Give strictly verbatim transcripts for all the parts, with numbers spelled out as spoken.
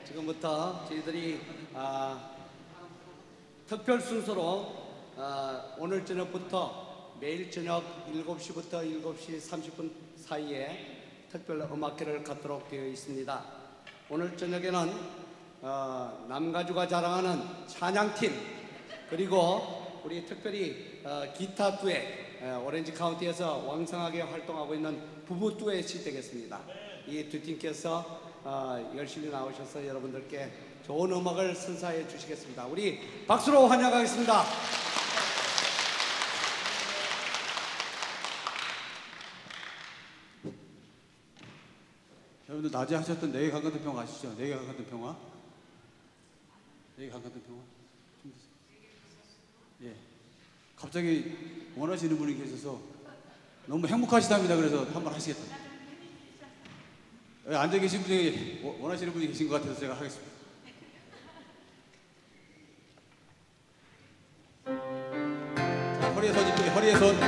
지금부터 저희들이 아, 특별 순서로 아, 오늘 저녁부터 매일 저녁 일곱 시부터 일곱 시 삼십 분 사이에 특별 음악회를 갖도록 되어 있습니다. 오늘 저녁에는 어, 남가주가 자랑하는 찬양팀, 그리고 우리 특별히 어, 기타 듀엣, 어, 오렌지 카운티에서 왕성하게 활동하고 있는 부부 듀엣이 되겠습니다. 이 두 팀께서 어, 열심히 나오셔서 여러분들께 좋은 음악을 선사해 주시겠습니다. 우리 박수로 환영하겠습니다. 여러분들 낮에 하셨던 네개 강간등 평화 아시죠? 네개 강간등 평화? 네개 강간등 평화? 예. 갑자기 원하시는 분이 계셔서 너무 행복하시답니다. 그래서 한번 하시겠다. 여기 앉아 계신 분이 원하시는 분이 계신 것 같아서 제가 하겠습니다. 자, 허리에 손 이쁘게, 허리에 손.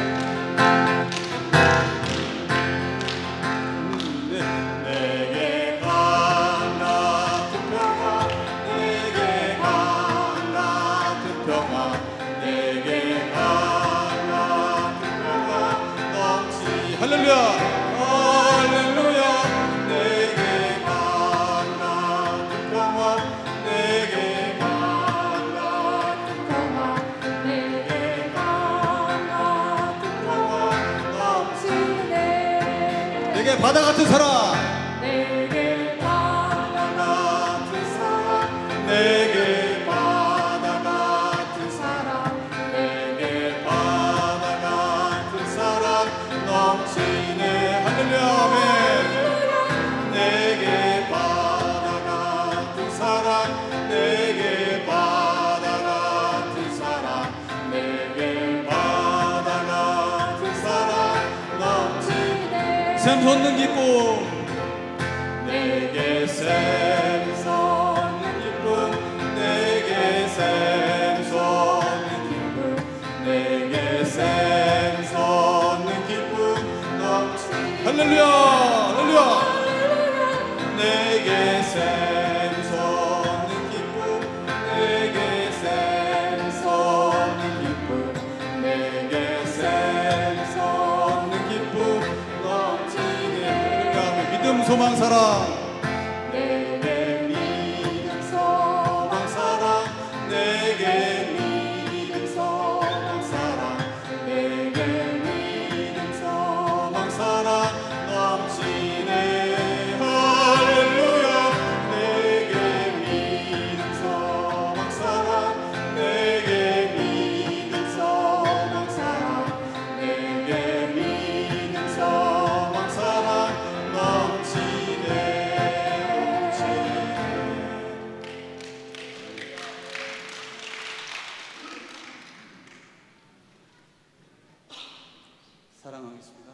바다 같은 사랑, 내게 바다 같은 사랑, 내게 바다 같은 사랑, 내게 바다 같은 사랑 넘치네. 할렐루야, 아멘. 내게 바다 같은 사랑, 내게 바다 같은 사랑, 내게 바다 같은 사랑 넘치네. 샘 솟는 기쁨, 내게 샘 솟는 기쁨, 내게 샘 솟는 기쁨, 내게 샘 솟는 기쁨 넘치네. 할렐루야, 할렐루야. 내게 샘 솟는 기쁨, 내게 샘 솟는 기쁨, 내게 샘 솟는 기쁨 넘치네. 믿음, 소망, 사랑, 내게 믿음, 소망, 사랑, 내게 믿음, 소망, 사랑, 내게 믿음, 소망, 사랑 넘치네. 할렐루야. 내게 믿음, 소망, 사랑, 내게 믿음, 소망, 사랑, 내게 믿음, 소망, 사랑 넘치네. 사랑하겠습니다.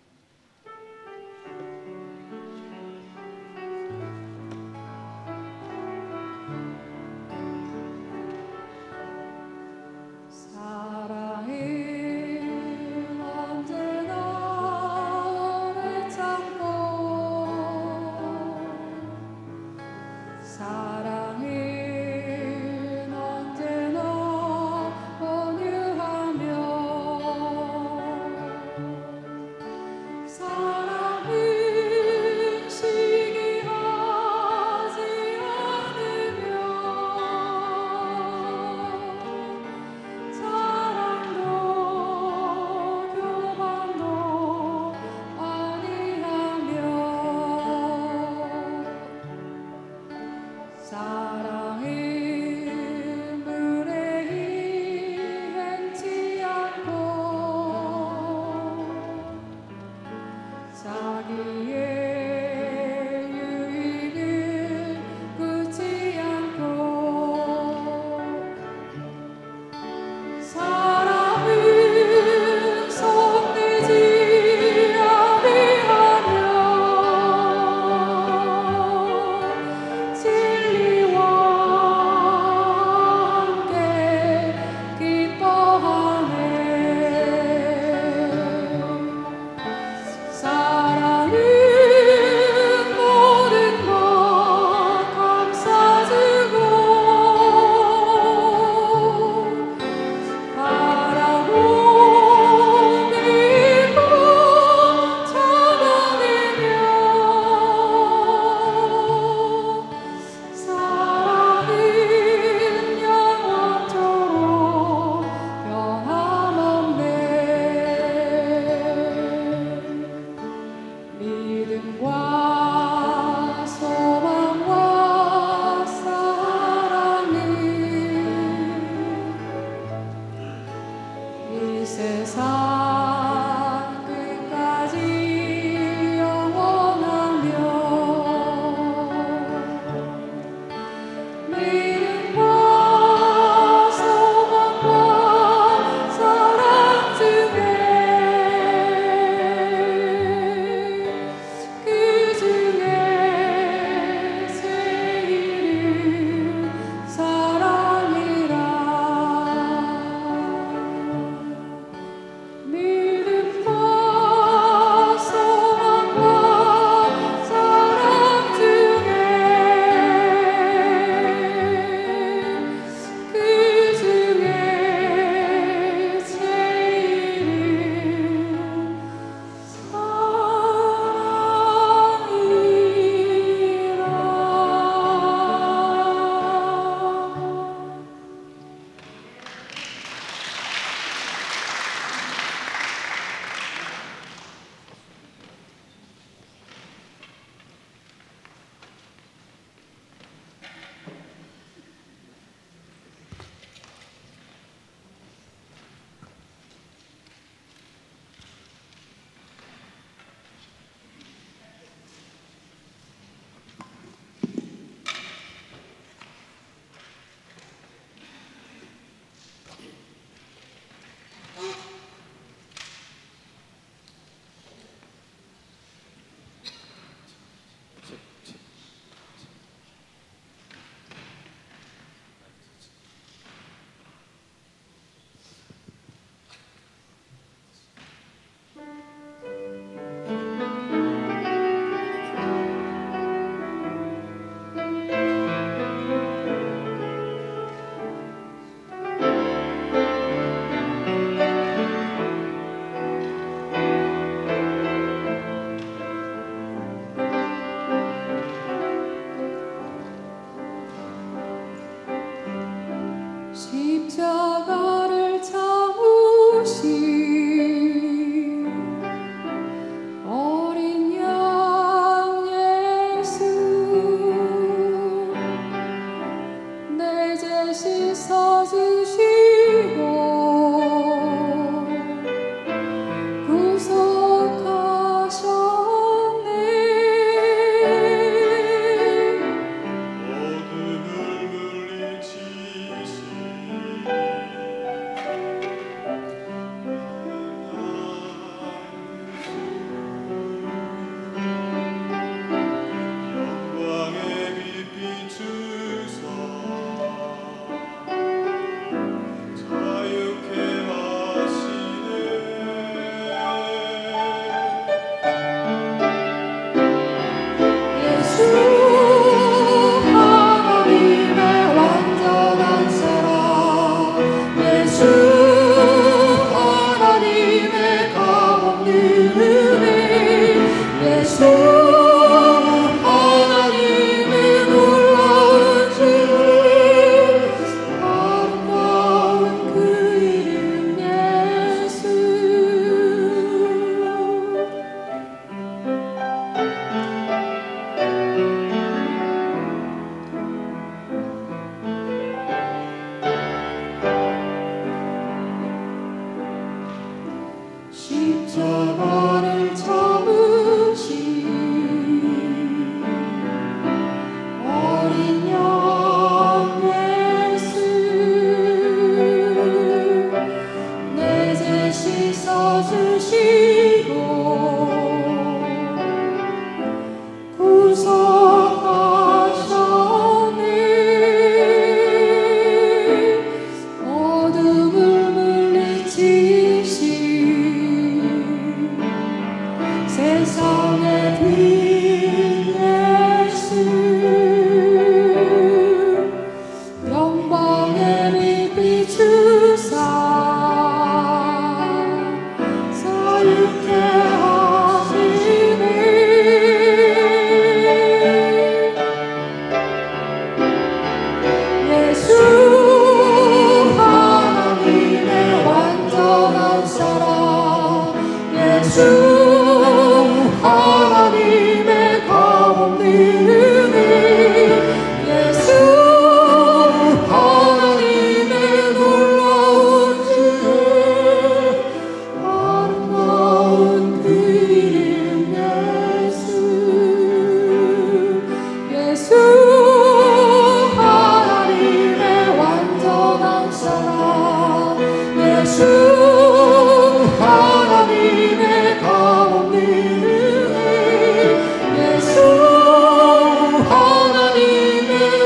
사랑은 언제나 오래 참고, 사랑은 언제나 온유하며, 사랑은 시기하지 않으며, 사랑도 교만도 아니하며, 사랑은 무례히 행치 않고, 자기의 유익을 굳지 않고, 사랑은 속이지 아니하며, 진리와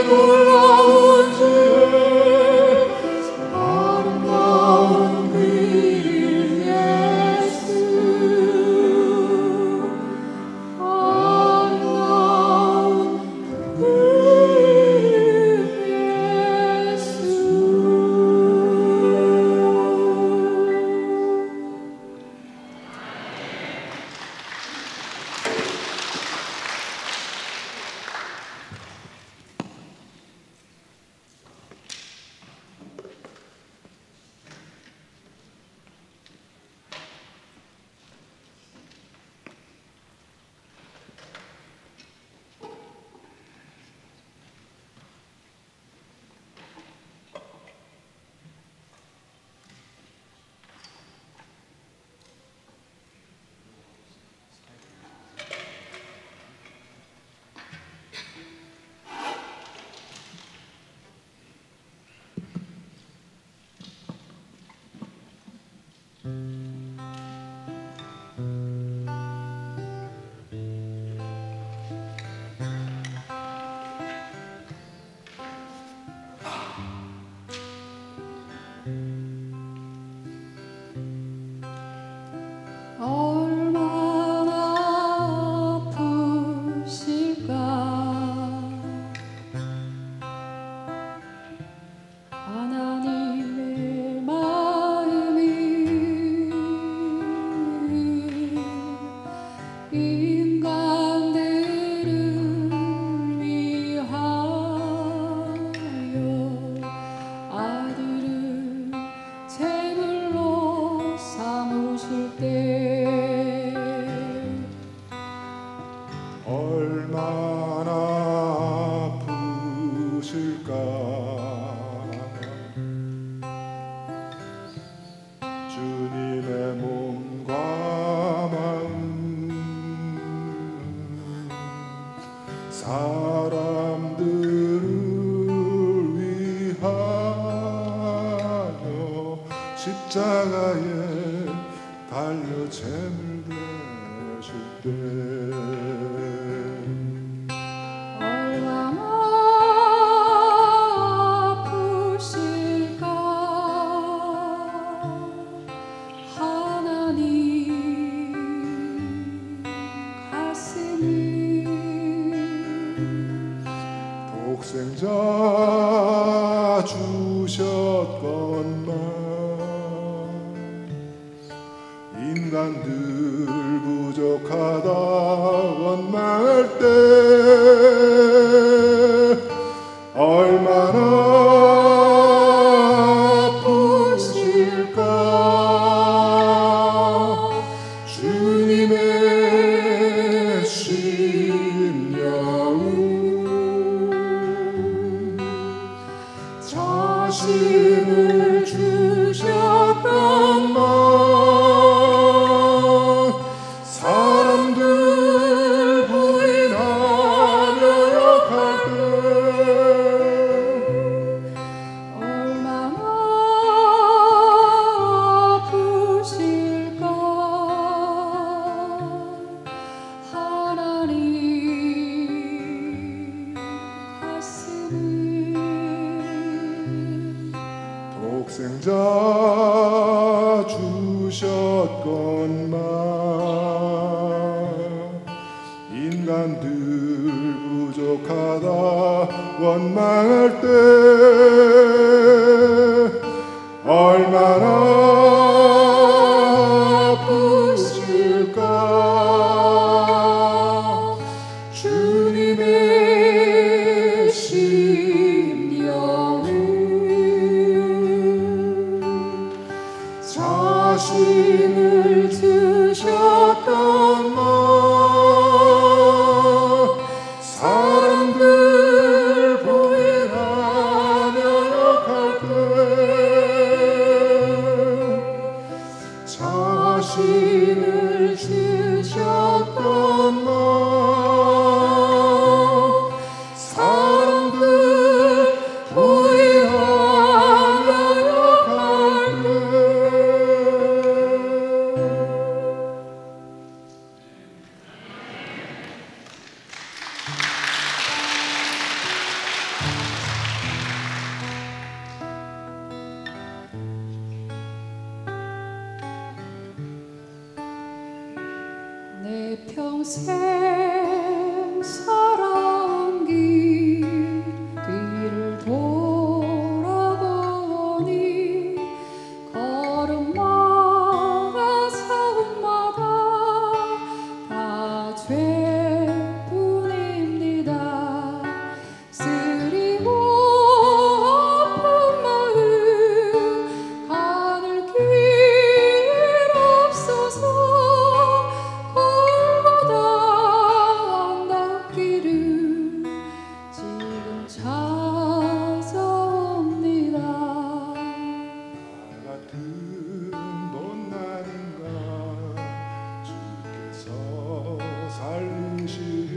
놀라운 지혜 아름다운 그 이름 예수 아름다운 그 이름 예수 얼마나 아프실까 하나님의 마음이 인간들을 위하여 아들을 제물로 삼으실 때 얼마나 아프실까 주님의 몸과 마음 사람들을 위하여 십자가에 달려 죄물 되실 때 얼마나 아프실까 하나님 가슴이 독생자 주셨건만 인간들 부족하다 원말 때 얼마나 아프실까 주님의 심령은 자신을 주셨건만 사람들 부인하며 욕할 때 얼마나 아프실까 하나님 가슴이 독생자 주셨건만 인간들 부족하다 원망할 때 얼마나 아프실까 주님의 심령은 자신을 주셨건만 사람들 부인하며 욕할 때 평생 살아온 길 뒤를 돌아보니 걸음마다 사움마다 다 죄뿐입니다. 쓰리고 아픈 마음 가눌 길 없어서 골고다 언덕길을 지금 찾아옵니다. 같은 못난인가 주께서 살리시려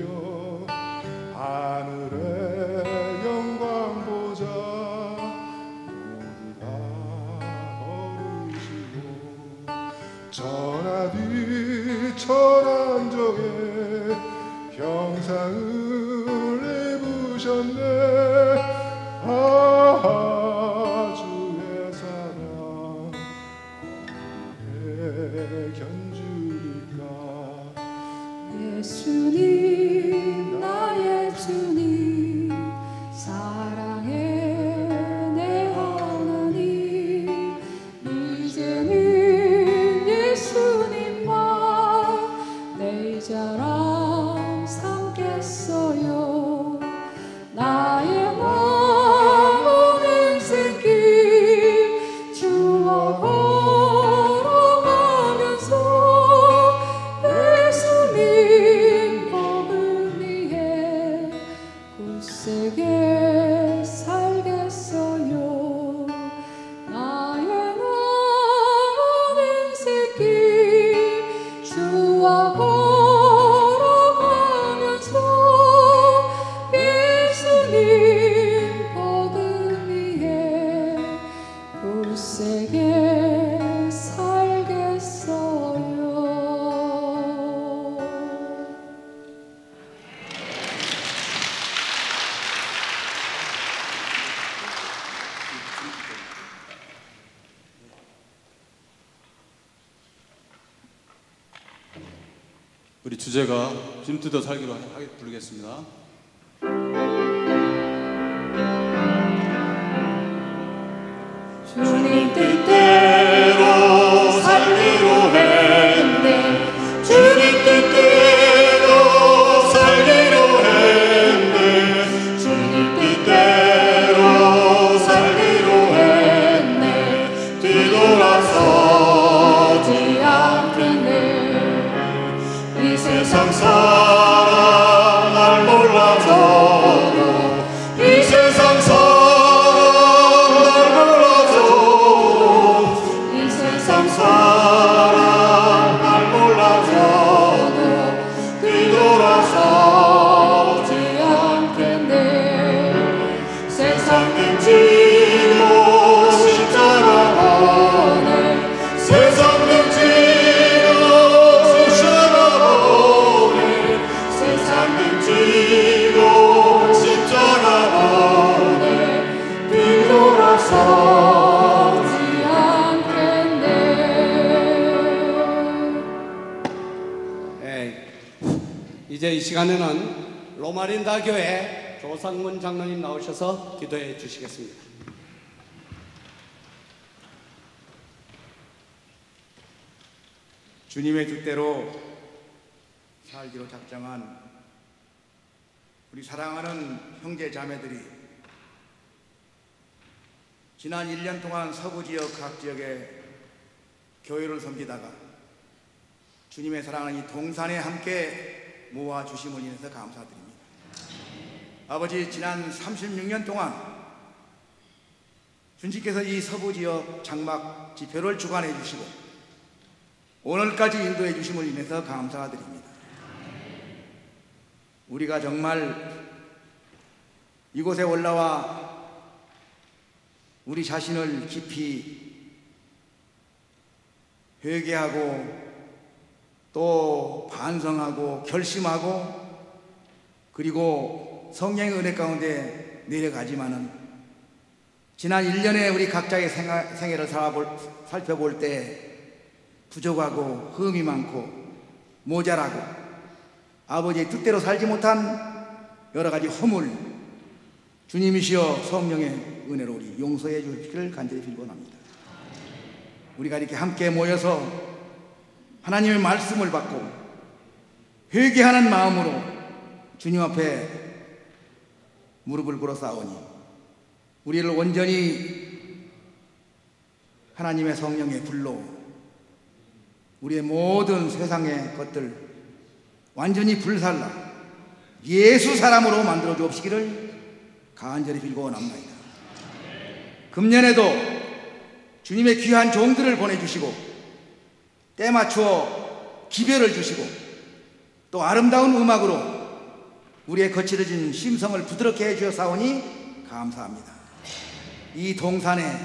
하늘의 영광 보자 모두 다 버리시고 천하디 천한적에 형상을 입으셨네. 아하 주의 사랑 어디에 견주니까. 예수님 나의 주님 사랑의 내 하나님 이제는 예수님만 내 자랑 삼겠어요. 나의 남은 인생길 주와 걸어가면서 예수님 복음 위에 굳세게 살겠어요. 나의 남은 인생길 주와 걸어가면서 예수님 복음 위에 굳세게 살겠어요. 우리 주제가 주님 뜻대로 살기로 하게 부르겠습니다. 주님 뜻대로 살기로 했네. 주님 뜻대로 살기로 했네. 주님 뜻대로 살기로 했네. 뒤돌아서지 않겠네. 이 세상 사람 날 몰라줘도 이 세상 사람 사람 날 몰라줘도 뒤돌아서지 않겠네. 세상 등지고 십자가 보내. 세상 등지고 십자가 보내. 세상 등지고 십자가 보내. 뒤돌아서지 이제 이 시간에는 로마린다 교회 조상문 장로님 나오셔서 기도해 주시겠습니다. 주님의 뜻대로 살기로 작정한 우리 사랑하는 형제 자매들이 지난 일 년 동안 서부 지역 각 지역에 교회를 섬기다가 주님의 사랑을 이 동산에 함께 모아주심을 인해서 감사드립니다. 아버지, 지난 삼십육 년 동안 주님께서 이 서부지역 장막 집회를 주관해 주시고 오늘까지 인도해 주심을 인해서 감사드립니다. 우리가 정말 이곳에 올라와 우리 자신을 깊이 회개하고 또 반성하고 결심하고 그리고 성령의 은혜 가운데 내려가지만은 지난 일 년에 우리 각자의 생활, 생애를 살아볼, 살펴볼 때 부족하고 흠이 많고 모자라고 아버지의 뜻대로 살지 못한 여러 가지 허물, 주님이시여 성령의 은혜로 우리 용서해 주시기를 간절히 빌곤합니다. 우리가 이렇게 함께 모여서 하나님의 말씀을 받고 회개하는 마음으로 주님 앞에 무릎을 꿇어 싸우니 우리를 온전히 하나님의 성령의 불로 우리의 모든 세상의 것들 완전히 불살라 예수 사람으로 만들어 주옵시기를 간절히 빌고 원합니다. 금년에도 주님의 귀한 종들을 보내주시고 때 맞추어 기별을 주시고 또 아름다운 음악으로 우리의 거칠어진 심성을 부드럽게 해주셨사오니 감사합니다. 이 동산에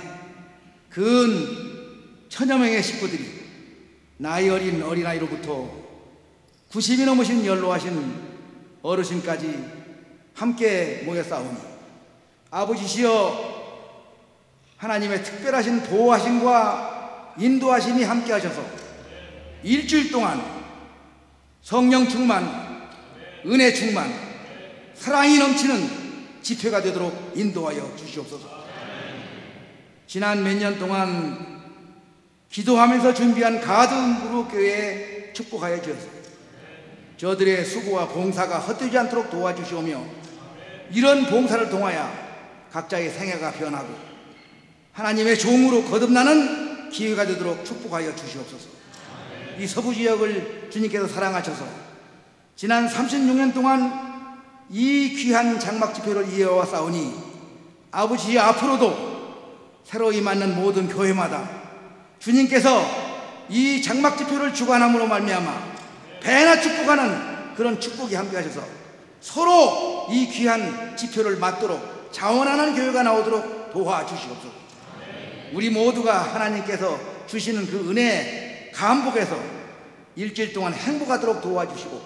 근 천여 명의 식구들이 나이 어린 어린아이로부터 구십이 넘으신 연로하신 어르신까지 함께 모였사오니 아버지시여 하나님의 특별하신 보호하심과 인도하심이 함께 하셔서 일주일 동안 성령 충만, 은혜 충만, 사랑이 넘치는 집회가 되도록 인도하여 주시옵소서. 지난 몇 년 동안 기도하면서 준비한 가든 그룹 교회에 축복하여 주셔서 저들의 수고와 봉사가 헛되지 않도록 도와주시오며 이런 봉사를 통하여 각자의 생애가 변하고 하나님의 종으로 거듭나는 기회가 되도록 축복하여 주시옵소서. 이 서부 지역을 주님께서 사랑하셔서 지난 삼십육 년 동안 이 귀한 장막 집회를 이어왔사오니 아버지 앞으로도 새로이 맞는 모든 교회마다 주님께서 이 장막 집회를 주관함으로 말미암아 배나 축복하는 그런 축복이 함께 하셔서 서로 이 귀한 집회를 맞도록 자원하는 교회가 나오도록 도와주시옵소서. 우리 모두가 하나님께서 주시는 그 은혜 감복에서 일주일 동안 행복하도록 도와주시고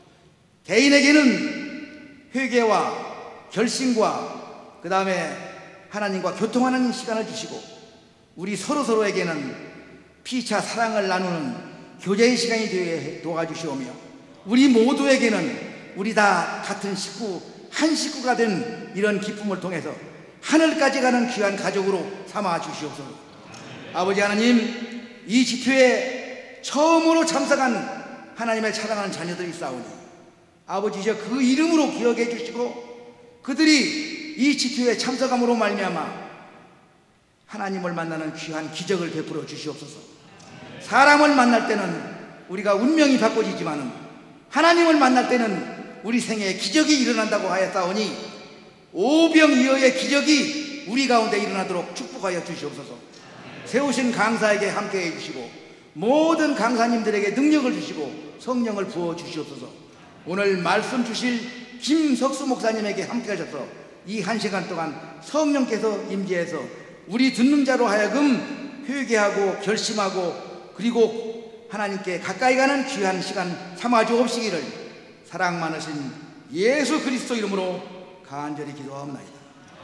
개인에게는 회개와 결심과 그 다음에 하나님과 교통하는 시간을 주시고 우리 서로서로에게는 피차 사랑을 나누는 교제의 시간이 되게 도와주시오며 우리 모두에게는 우리 다 같은 식구 한 식구가 된 이런 기쁨을 통해서 하늘까지 가는 귀한 가족으로 삼아 주시옵소서. 아버지 하나님, 이 집회에 처음으로 참석한 하나님의 사랑하는 자녀들이 있사오니 아버지여 그 이름으로 기억해 주시고 그들이 이 집회에 참석함으로 말미암아 하나님을 만나는 귀한 기적을 베풀어 주시옵소서. 사람을 만날 때는 우리가 운명이 바꿔지지만은 하나님을 만날 때는 우리 생애에 기적이 일어난다고 하였사오니 오병이어의 기적이 우리 가운데 일어나도록 축복하여 주시옵소서. 세우신 강사에게 함께해 주시고 모든 강사님들에게 능력을 주시고 성령을 부어 주시옵소서. 오늘 말씀 주실 김석수 목사님에게 함께 하셔서 이 한 시간 동안 성령께서 임재해서 우리 듣는 자로 하여금 회개하고 결심하고 그리고 하나님께 가까이 가는 귀한 시간 삼아 주옵시기를 사랑 많으신 예수 그리스도 이름으로 간절히 기도하옵나이다.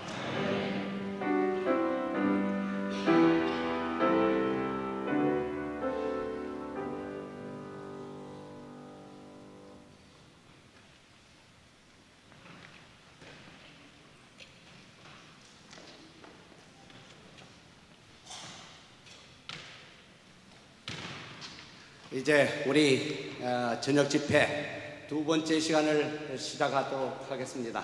이제 우리 저녁 집회 두 번째 시간을 시작하도록 하겠습니다.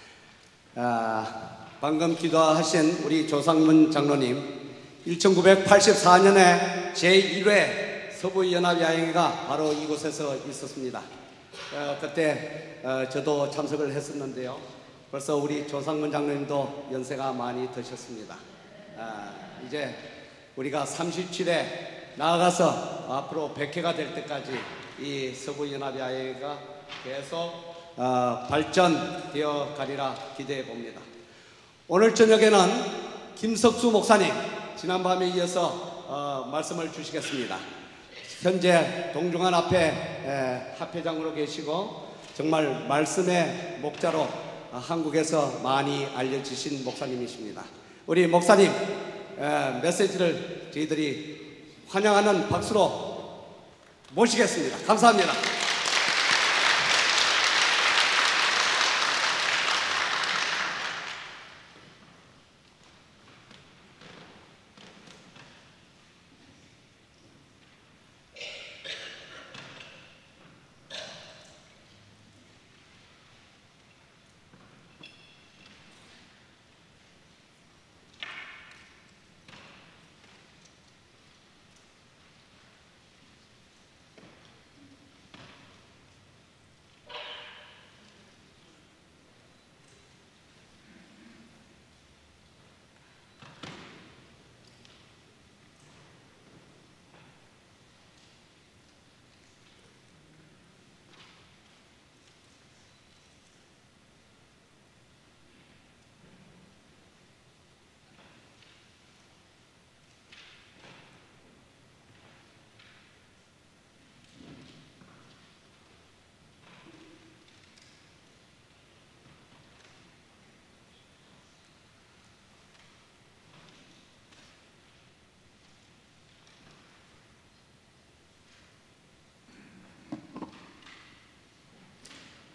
방금 기도하신 우리 조상문 장로님 천구백팔십사 년에 제일 회 서부연합야행회가 바로 이곳에서 있었습니다. 그때 저도 참석을 했었는데요. 벌써 우리 조상문 장로님도 연세가 많이 드셨습니다. 이제 우리가 삼십칠 회 나아가서 앞으로 백 회가 될 때까지 이 서부연합야행회가 계속 어, 발전되어 가리라 기대해 봅니다. 오늘 저녁에는 김석수 목사님 지난밤에 이어서 어, 말씀을 주시겠습니다. 현재 동중한 앞에 에, 합회장으로 계시고 정말 말씀의 목자로 어, 한국에서 많이 알려지신 목사님이십니다. 우리 목사님 에, 메시지를 저희들이 환영하는 박수로 모시겠습니다. 감사합니다.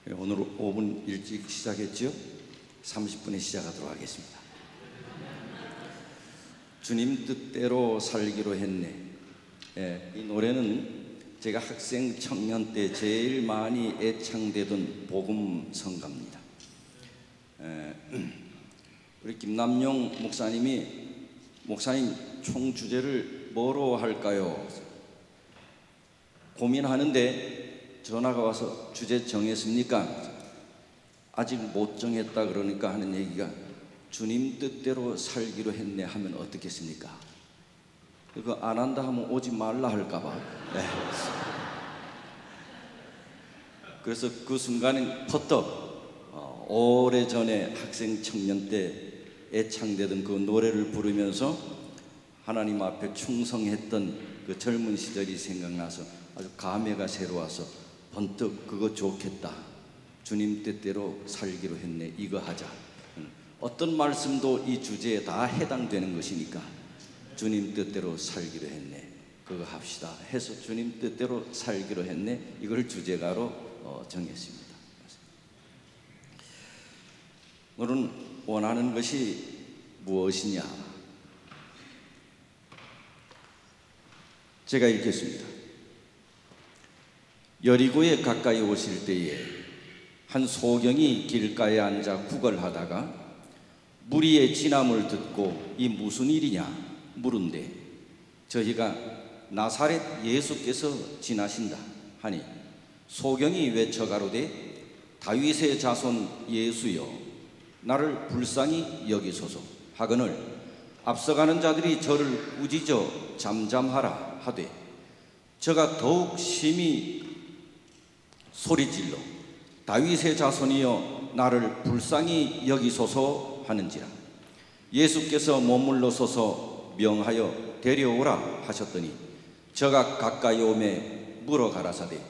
오늘 오 분 일찍 시작했죠? 삼십 분에 시작하도록 하겠습니다. 주님 뜻대로 살기로 했네. 예, 이 노래는 제가 학생 청년 때 제일 많이 애창되던 복음 성가입니다. 예, 우리 김남용 목사님이 목사님 총 주제를 뭐로 할까요? 고민하는데 전화가 와서 주제 정했습니까? 아직 못 정했다 그러니까 하는 얘기가 주님 뜻대로 살기로 했네 하면 어떻겠습니까? 그거 안 한다 하면 오지 말라 할까봐. 네. 그래서 그 순간에 퍼뜩 어, 오래전에 학생 청년 때 애창되던 그 노래를 부르면서 하나님 앞에 충성했던 그 젊은 시절이 생각나서 아주 감회가 새로워서 번뜩 그거 좋겠다. 주님 뜻대로 살기로 했네. 이거 하자. 어떤 말씀도 이 주제에 다 해당되는 것이니까 주님 뜻대로 살기로 했네. 그거 합시다 해서 주님 뜻대로 살기로 했네. 이걸 주제가로 어, 정했습니다. 오늘은 원하는 것이 무엇이냐? 제가 읽겠습니다. 여리고에 가까이 오실 때에 한 소경이 길가에 앉아 구걸하다가 무리의 진함을 듣고 이 무슨 일이냐 물은데 저희가 나사렛 예수께서 지나신다 하니 소경이 외쳐 가로되 다윗의 자손 예수여 나를 불쌍히 여기소서 하거늘 앞서가는 자들이 저를 꾸짖어 잠잠하라 하되 저가 더욱 심히 소리질러 다윗의 자손이여 나를 불쌍히 여기소서 하는지라 예수께서 머물러 서서 명하여 데려오라 하셨더니 저가 가까이 오매 물어 가라사대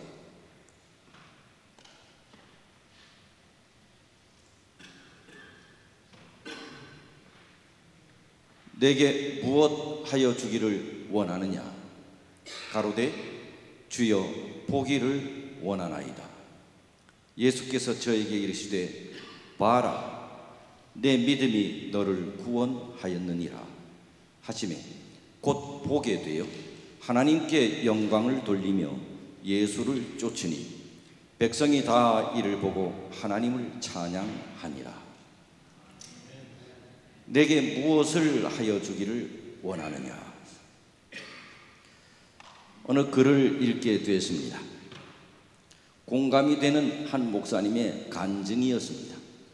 내게 무엇 하여 주기를 원하느냐 가로되 주여 보기를 원하나이다. 예수께서 저에게 이르시되 봐라 내 믿음이 너를 구원하였느니라 하시매 곧 보게 되어 하나님께 영광을 돌리며 예수를 쫓으니 백성이 다 이를 보고 하나님을 찬양하니라. 내게 무엇을 하여 주기를 원하느냐? 어느 글을 읽게 되었습니다. 공감이 되는 한 목사님의 간증이었습니다.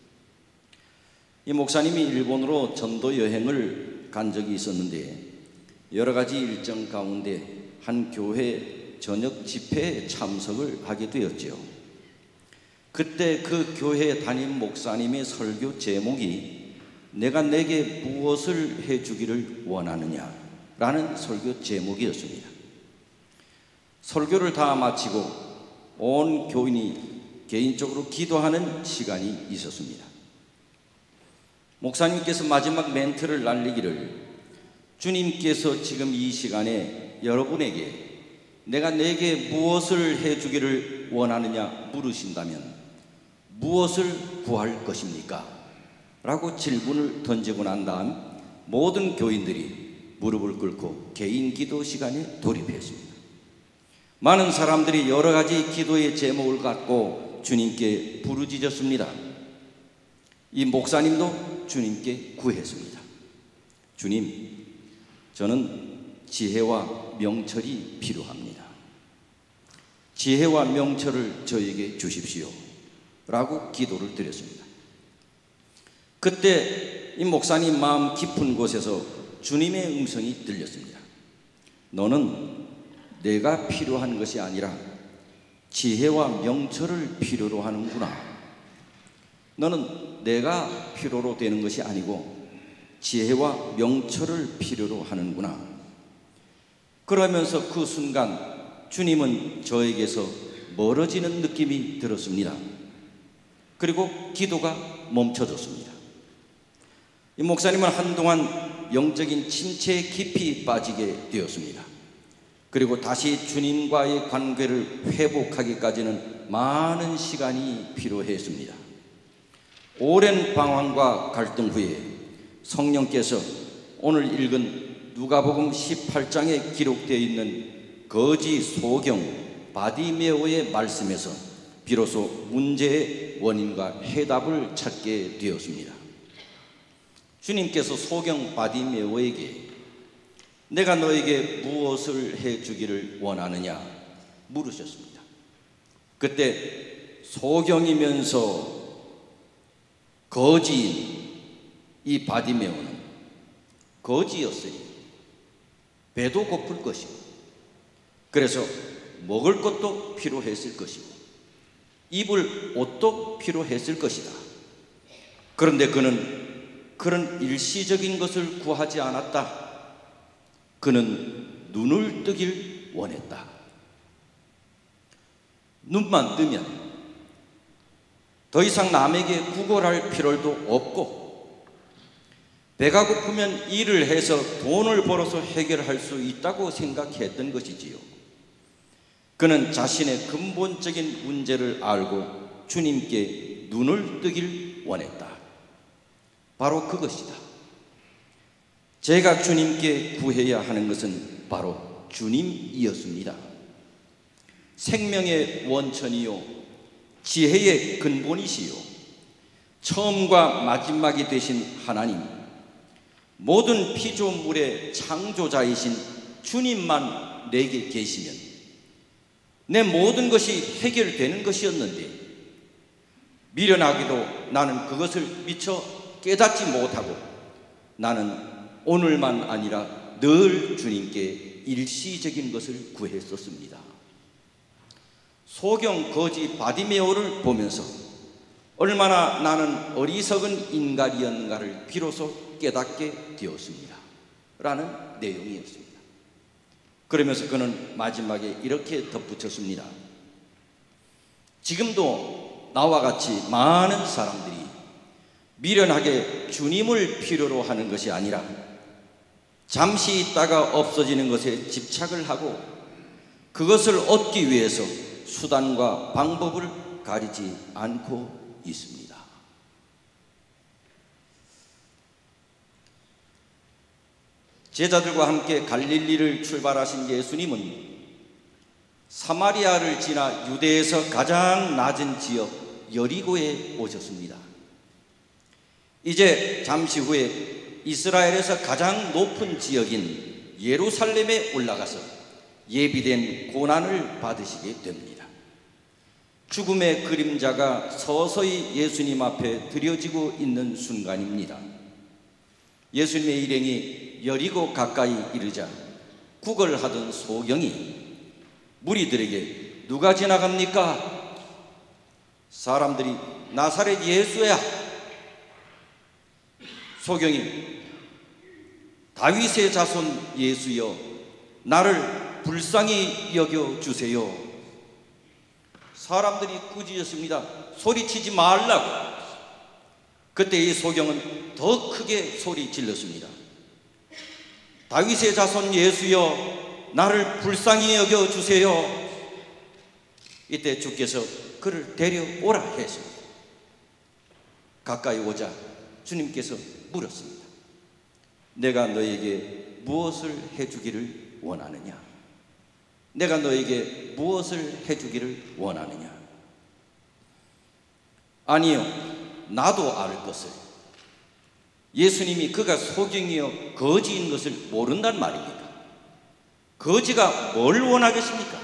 이 목사님이 일본으로 전도 여행을 간 적이 있었는데 여러 가지 일정 가운데 한 교회 저녁 집회에 참석을 하게 되었죠. 그때 그 교회 담임 목사님의 설교 제목이 내가 내게 무엇을 해주기를 원하느냐 라는 설교 제목이었습니다. 설교를 다 마치고 온 교인이 개인적으로 기도하는 시간이 있었습니다. 목사님께서 마지막 멘트를 날리기를 주님께서 지금 이 시간에 여러분에게 내가 내게 무엇을 해주기를 원하느냐 물으신다면 무엇을 구할 것입니까? 라고 질문을 던지고 난 다음 모든 교인들이 무릎을 꿇고 개인 기도 시간에 돌입했습니다. 많은 사람들이 여러 가지 기도의 제목을 갖고 주님께 부르짖었습니다. 이 목사님도 주님께 구했습니다. 주님, 저는 지혜와 명철이 필요합니다. 지혜와 명철을 저에게 주십시오. 라고 기도를 드렸습니다. 그때 이 목사님 마음 깊은 곳에서 주님의 음성이 들렸습니다. 너는 내가 필요한 것이 아니라 지혜와 명철을 필요로 하는구나. 너는 내가 필요로 되는 것이 아니고 지혜와 명철을 필요로 하는구나. 그러면서 그 순간 주님은 저에게서 멀어지는 느낌이 들었습니다. 그리고 기도가 멈춰졌습니다. 이 목사님은 한동안 영적인 침체에 깊이 빠지게 되었습니다. 그리고 다시 주님과의 관계를 회복하기까지는 많은 시간이 필요했습니다. 오랜 방황과 갈등 후에 성령께서 오늘 읽은 누가복음 십팔 장에 기록되어 있는 거지 소경 바디메오의 말씀에서 비로소 문제의 원인과 해답을 찾게 되었습니다. 주님께서 소경 바디메오에게 내가 너에게 무엇을 해주기를 원하느냐 물으셨습니다. 그때 소경이면서 거지인 이 바디메오는 거지였으니 배도 고플 것이고 그래서 먹을 것도 필요했을 것이고 입을 옷도 필요했을 것이다. 그런데 그는 그런 일시적인 것을 구하지 않았다. 그는 눈을 뜨길 원했다. 눈만 뜨면 더 이상 남에게 구걸할 필요도 없고 배가 고프면 일을 해서 돈을 벌어서 해결할 수 있다고 생각했던 것이지요. 그는 자신의 근본적인 문제를 알고 주님께 눈을 뜨길 원했다. 바로 그것이다. 제가 주님께 구해야 하는 것은 바로 주님이었습니다. 생명의 원천이요 지혜의 근본이시요 처음과 마지막이 되신 하나님, 모든 피조물의 창조자이신 주님만 내게 계시면 내 모든 것이 해결되는 것이었는데 미련하게도 나는 그것을 미처 깨닫지 못하고 나는 오늘만 아니라 늘 주님께 일시적인 것을 구했었습니다. 소경 거지 바디메오를 보면서 얼마나 나는 어리석은 인간이었는가를 비로소 깨닫게 되었습니다. 라는 내용이었습니다. 그러면서 그는 마지막에 이렇게 덧붙였습니다. 지금도 나와 같이 많은 사람들이 미련하게 주님을 필요로 하는 것이 아니라 잠시 있다가 없어지는 것에 집착을 하고 그것을 얻기 위해서 수단과 방법을 가리지 않고 있습니다. 제자들과 함께 갈릴리를 출발하신 예수님은 사마리아를 지나 유대에서 가장 낮은 지역 여리고에 오셨습니다. 이제 잠시 후에 이스라엘에서 가장 높은 지역인 예루살렘에 올라가서 예비된 고난을 받으시게 됩니다. 죽음의 그림자가 서서히 예수님 앞에 드려지고 있는 순간입니다. 예수님의 일행이 여리고 가까이 이르자 구걸하던 소경이 무리들에게 누가 지나갑니까? 사람들이 나사렛 예수야. 소경이 다윗의 자손 예수여 나를 불쌍히 여겨주세요. 사람들이 꾸짖었습니다. 소리치지 말라고. 그때 이 소경은 더 크게 소리 질렀습니다. 다윗의 자손 예수여 나를 불쌍히 여겨주세요. 이때 주께서 그를 데려오라 했습니다. 가까이 오자 주님께서 물었습니다. 내가 너에게 무엇을 해주기를 원하느냐? 내가 너에게 무엇을 해주기를 원하느냐? 아니요, 나도 알 것을. 예수님이 그가 소경이여 거지인 것을 모른단 말입니다. 거지가 뭘 원하겠습니까?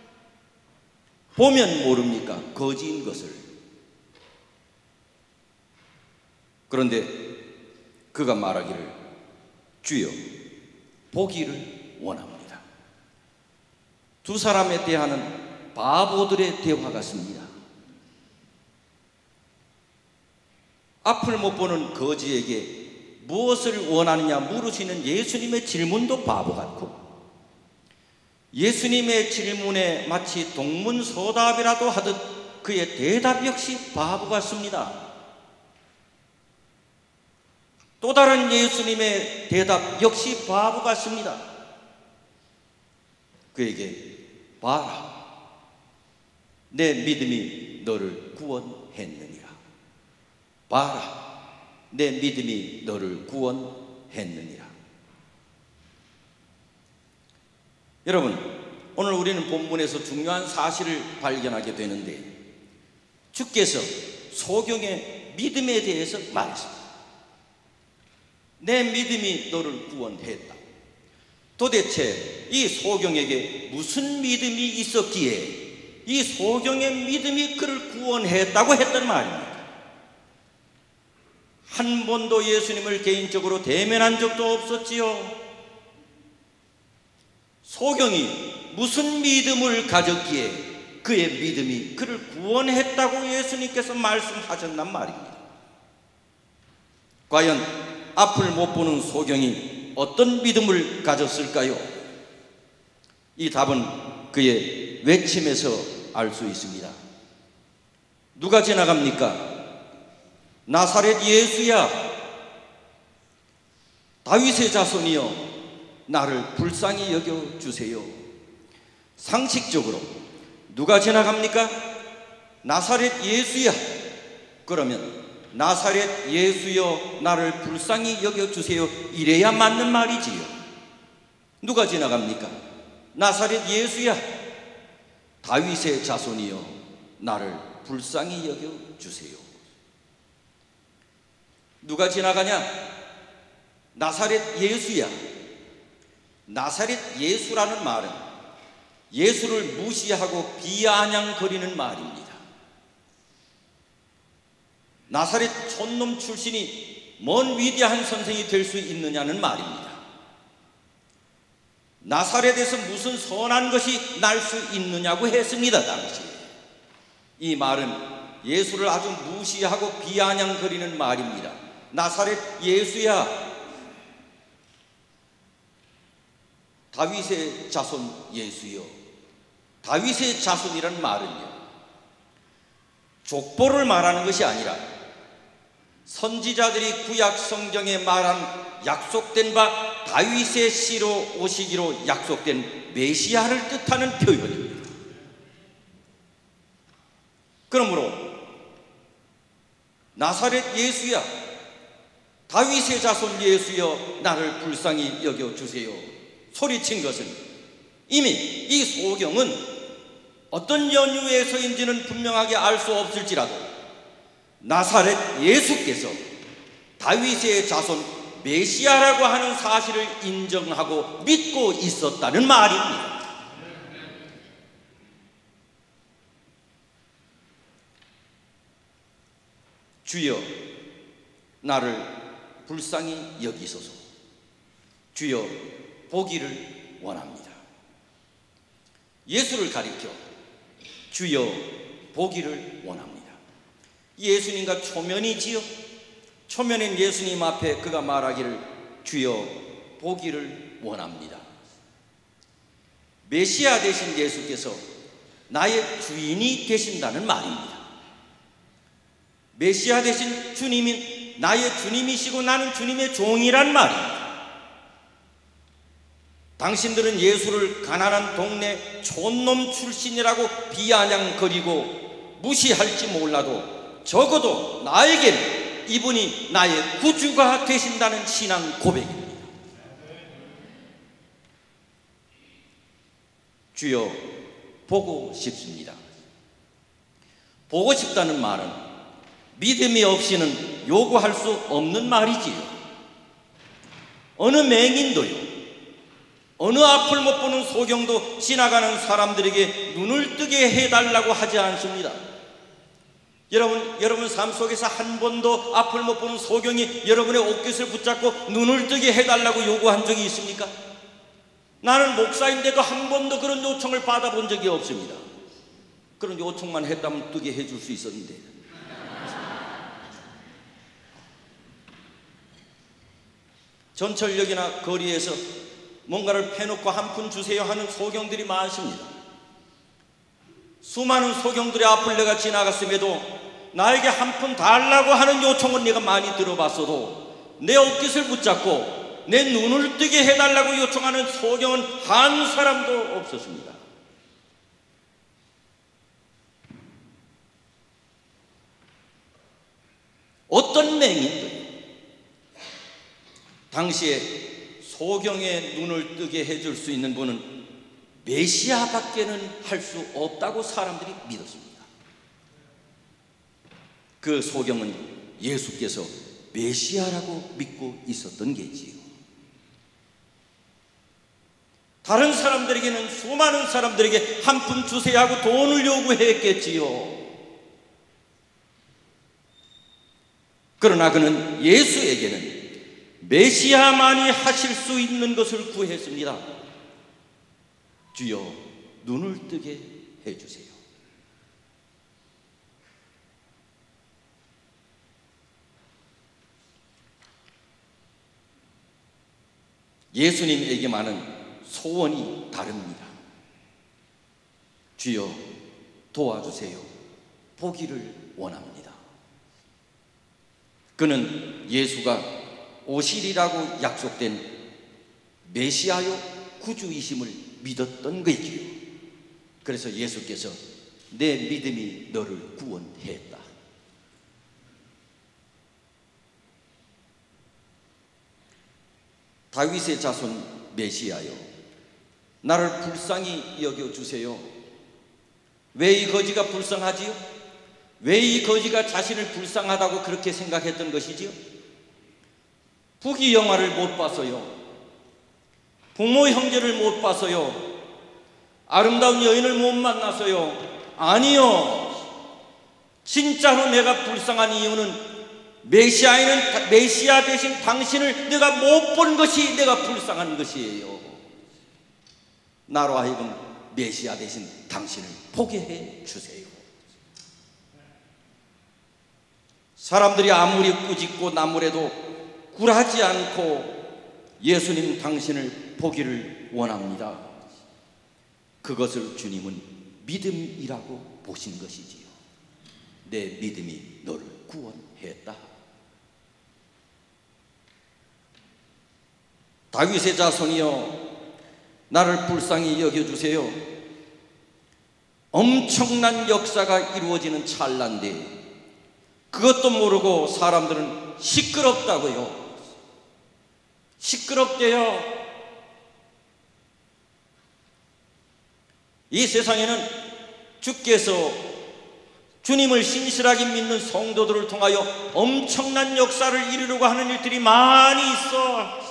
보면 모릅니까? 거지인 것을. 그런데 그가 말하기를 주여 보기를 원합니다. 두 사람에 대하는 바보들의 대화 같습니다. 앞을 못 보는 거지에게 무엇을 원하느냐 물으시는 예수님의 질문도 바보 같고 예수님의 질문에 마치 동문서답이라도 하듯 그의 대답 역시 바보 같습니다. 또 다른 예수님의 대답 역시 바보 같습니다. 그에게 봐라, 내 믿음이 너를 구원했느니라. 봐라, 내 믿음이 너를 구원했느니라. 여러분, 오늘 우리는 본문에서 중요한 사실을 발견하게 되는데, 주께서 소경의 믿음에 대해서 말했습니다. 내 믿음이 너를 구원했다. 도대체 이 소경에게 무슨 믿음이 있었기에 이 소경의 믿음이 그를 구원했다고 했단 말입니다. 한 번도 예수님을 개인적으로 대면한 적도 없었지요. 소경이 무슨 믿음을 가졌기에 그의 믿음이 그를 구원했다고 예수님께서 말씀하셨단 말입니다. 과연 앞을 못 보는 소경이 어떤 믿음을 가졌을까요? 이 답은 그의 외침에서 알 수 있습니다. 누가 지나갑니까? 나사렛 예수야, 다윗의 자손이여, 나를 불쌍히 여겨주세요. 상식적으로 누가 지나갑니까? 나사렛 예수야. 그러면 나사렛 예수여, 나를 불쌍히 여겨주세요, 이래야 맞는 말이지요. 누가 지나갑니까? 나사렛 예수야, 다윗의 자손이여, 나를 불쌍히 여겨주세요. 누가 지나가냐? 나사렛 예수야. 나사렛 예수라는 말은 예수를 무시하고 비아냥거리는 말입니다. 나사렛 촌놈 출신이 뭔 위대한 선생이 될 수 있느냐는 말입니다. 나사렛에서 무슨 선한 것이 날 수 있느냐고 했습니다, 당시에. 이 말은 예수를 아주 무시하고 비아냥거리는 말입니다. 나사렛 예수야, 다윗의 자손 예수여. 다윗의 자손이란 말은요, 족보를 말하는 것이 아니라 선지자들이 구약 성경에 말한 약속된 바 다윗의 씨로 오시기로 약속된 메시아를 뜻하는 표현입니다. 그러므로 나사렛 예수야, 다윗의 자손 예수여, 나를 불쌍히 여겨주세요 소리친 것은 이미 이 소경은 어떤 연유에서인지는 분명하게 알 수 없을지라도 나사렛 예수께서 다윗의 자손 메시아라고 하는 사실을 인정하고 믿고 있었다는 말입니다. 주여, 나를 불쌍히 여기소서. 주여, 보기를 원합니다. 예수를 가리켜 주여, 보기를 원합니다. 예수님과 초면이지요. 초면인 예수님 앞에 그가 말하기를 주여, 보기를 원합니다. 메시아 되신 예수께서 나의 주인이 되신다는 말입니다. 메시아 되신 주님이 나의 주님이시고 나는 주님의 종이란 말입니다. 당신들은 예수를 가난한 동네 촌놈 출신이라고 비아냥거리고 무시할지 몰라도 적어도 나에게는 이분이 나의 구주가 되신다는 신앙 고백입니다. 주여, 보고 싶습니다. 보고 싶다는 말은 믿음이 없이는 요구할 수 없는 말이지요. 어느 맹인도요, 어느 앞을 못 보는 소경도 지나가는 사람들에게 눈을 뜨게 해달라고 하지 않습니다. 여러분, 여러분 삶 속에서 한 번도 앞을 못 보는 소경이 여러분의 옷깃을 붙잡고 눈을 뜨게 해달라고 요구한 적이 있습니까? 나는 목사인데도 한 번도 그런 요청을 받아본 적이 없습니다. 그런 요청만 했다면 뜨게 해줄 수 있었는데. 전철역이나 거리에서 뭔가를 패놓고 한 푼 주세요 하는 소경들이 많습니다. 수많은 소경들의 앞을 내가 지나갔음에도 나에게 한 푼 달라고 하는 요청은 내가 많이 들어봤어도 내 옷깃을 붙잡고 내 눈을 뜨게 해달라고 요청하는 소경은 한 사람도 없었습니다. 어떤 맹인도 당시에 소경의 눈을 뜨게 해줄 수 있는 분은 메시아밖에는 할 수 없다고 사람들이 믿었습니다. 그 소경은 예수께서 메시아라고 믿고 있었던 게지요. 다른 사람들에게는, 수많은 사람들에게 한 푼 주세요 하고 돈을 요구했겠지요. 그러나 그는 예수에게는 메시아만이 하실 수 있는 것을 구했습니다. 주여, 눈을 뜨게 해주세요. 예수님에게만은 소원이 다릅니다. 주여, 도와주세요. 보기를 원합니다. 그는 예수가 오시리라고 약속된 메시아요 구주이심을 믿었던 거지요. 그래서 예수께서 내 믿음이 너를 구원했다. 다윗의 자손 메시아요, 나를 불쌍히 여겨주세요. 왜 이 거지가 불쌍하지요? 왜 이 거지가 자신을 불쌍하다고 그렇게 생각했던 것이지요? 부귀 영화를 못 봐서요, 부모 형제를 못 봐서요, 아름다운 여인을 못 만나서요. 아니요, 진짜로 내가 불쌍한 이유는 메시아에는 메시아 대신 당신을 내가 못 본 것이 내가 불쌍한 것이에요. 나로 하여금 메시아 대신 당신을 보게 해 주세요. 사람들이 아무리 꾸짖고 나무래도 굴하지 않고 예수님 당신을 보기를 원합니다. 그것을 주님은 믿음이라고 보신 것이지요. 내 믿음이 너를 구원했다. 다윗의 자손이여, 나를 불쌍히 여겨주세요. 엄청난 역사가 이루어지는 찰나인데 그것도 모르고 사람들은 시끄럽다고요. 시끄럽대요. 이 세상에는 주께서 주님을 신실하게 믿는 성도들을 통하여 엄청난 역사를 이루려고 하는 일들이 많이 있어.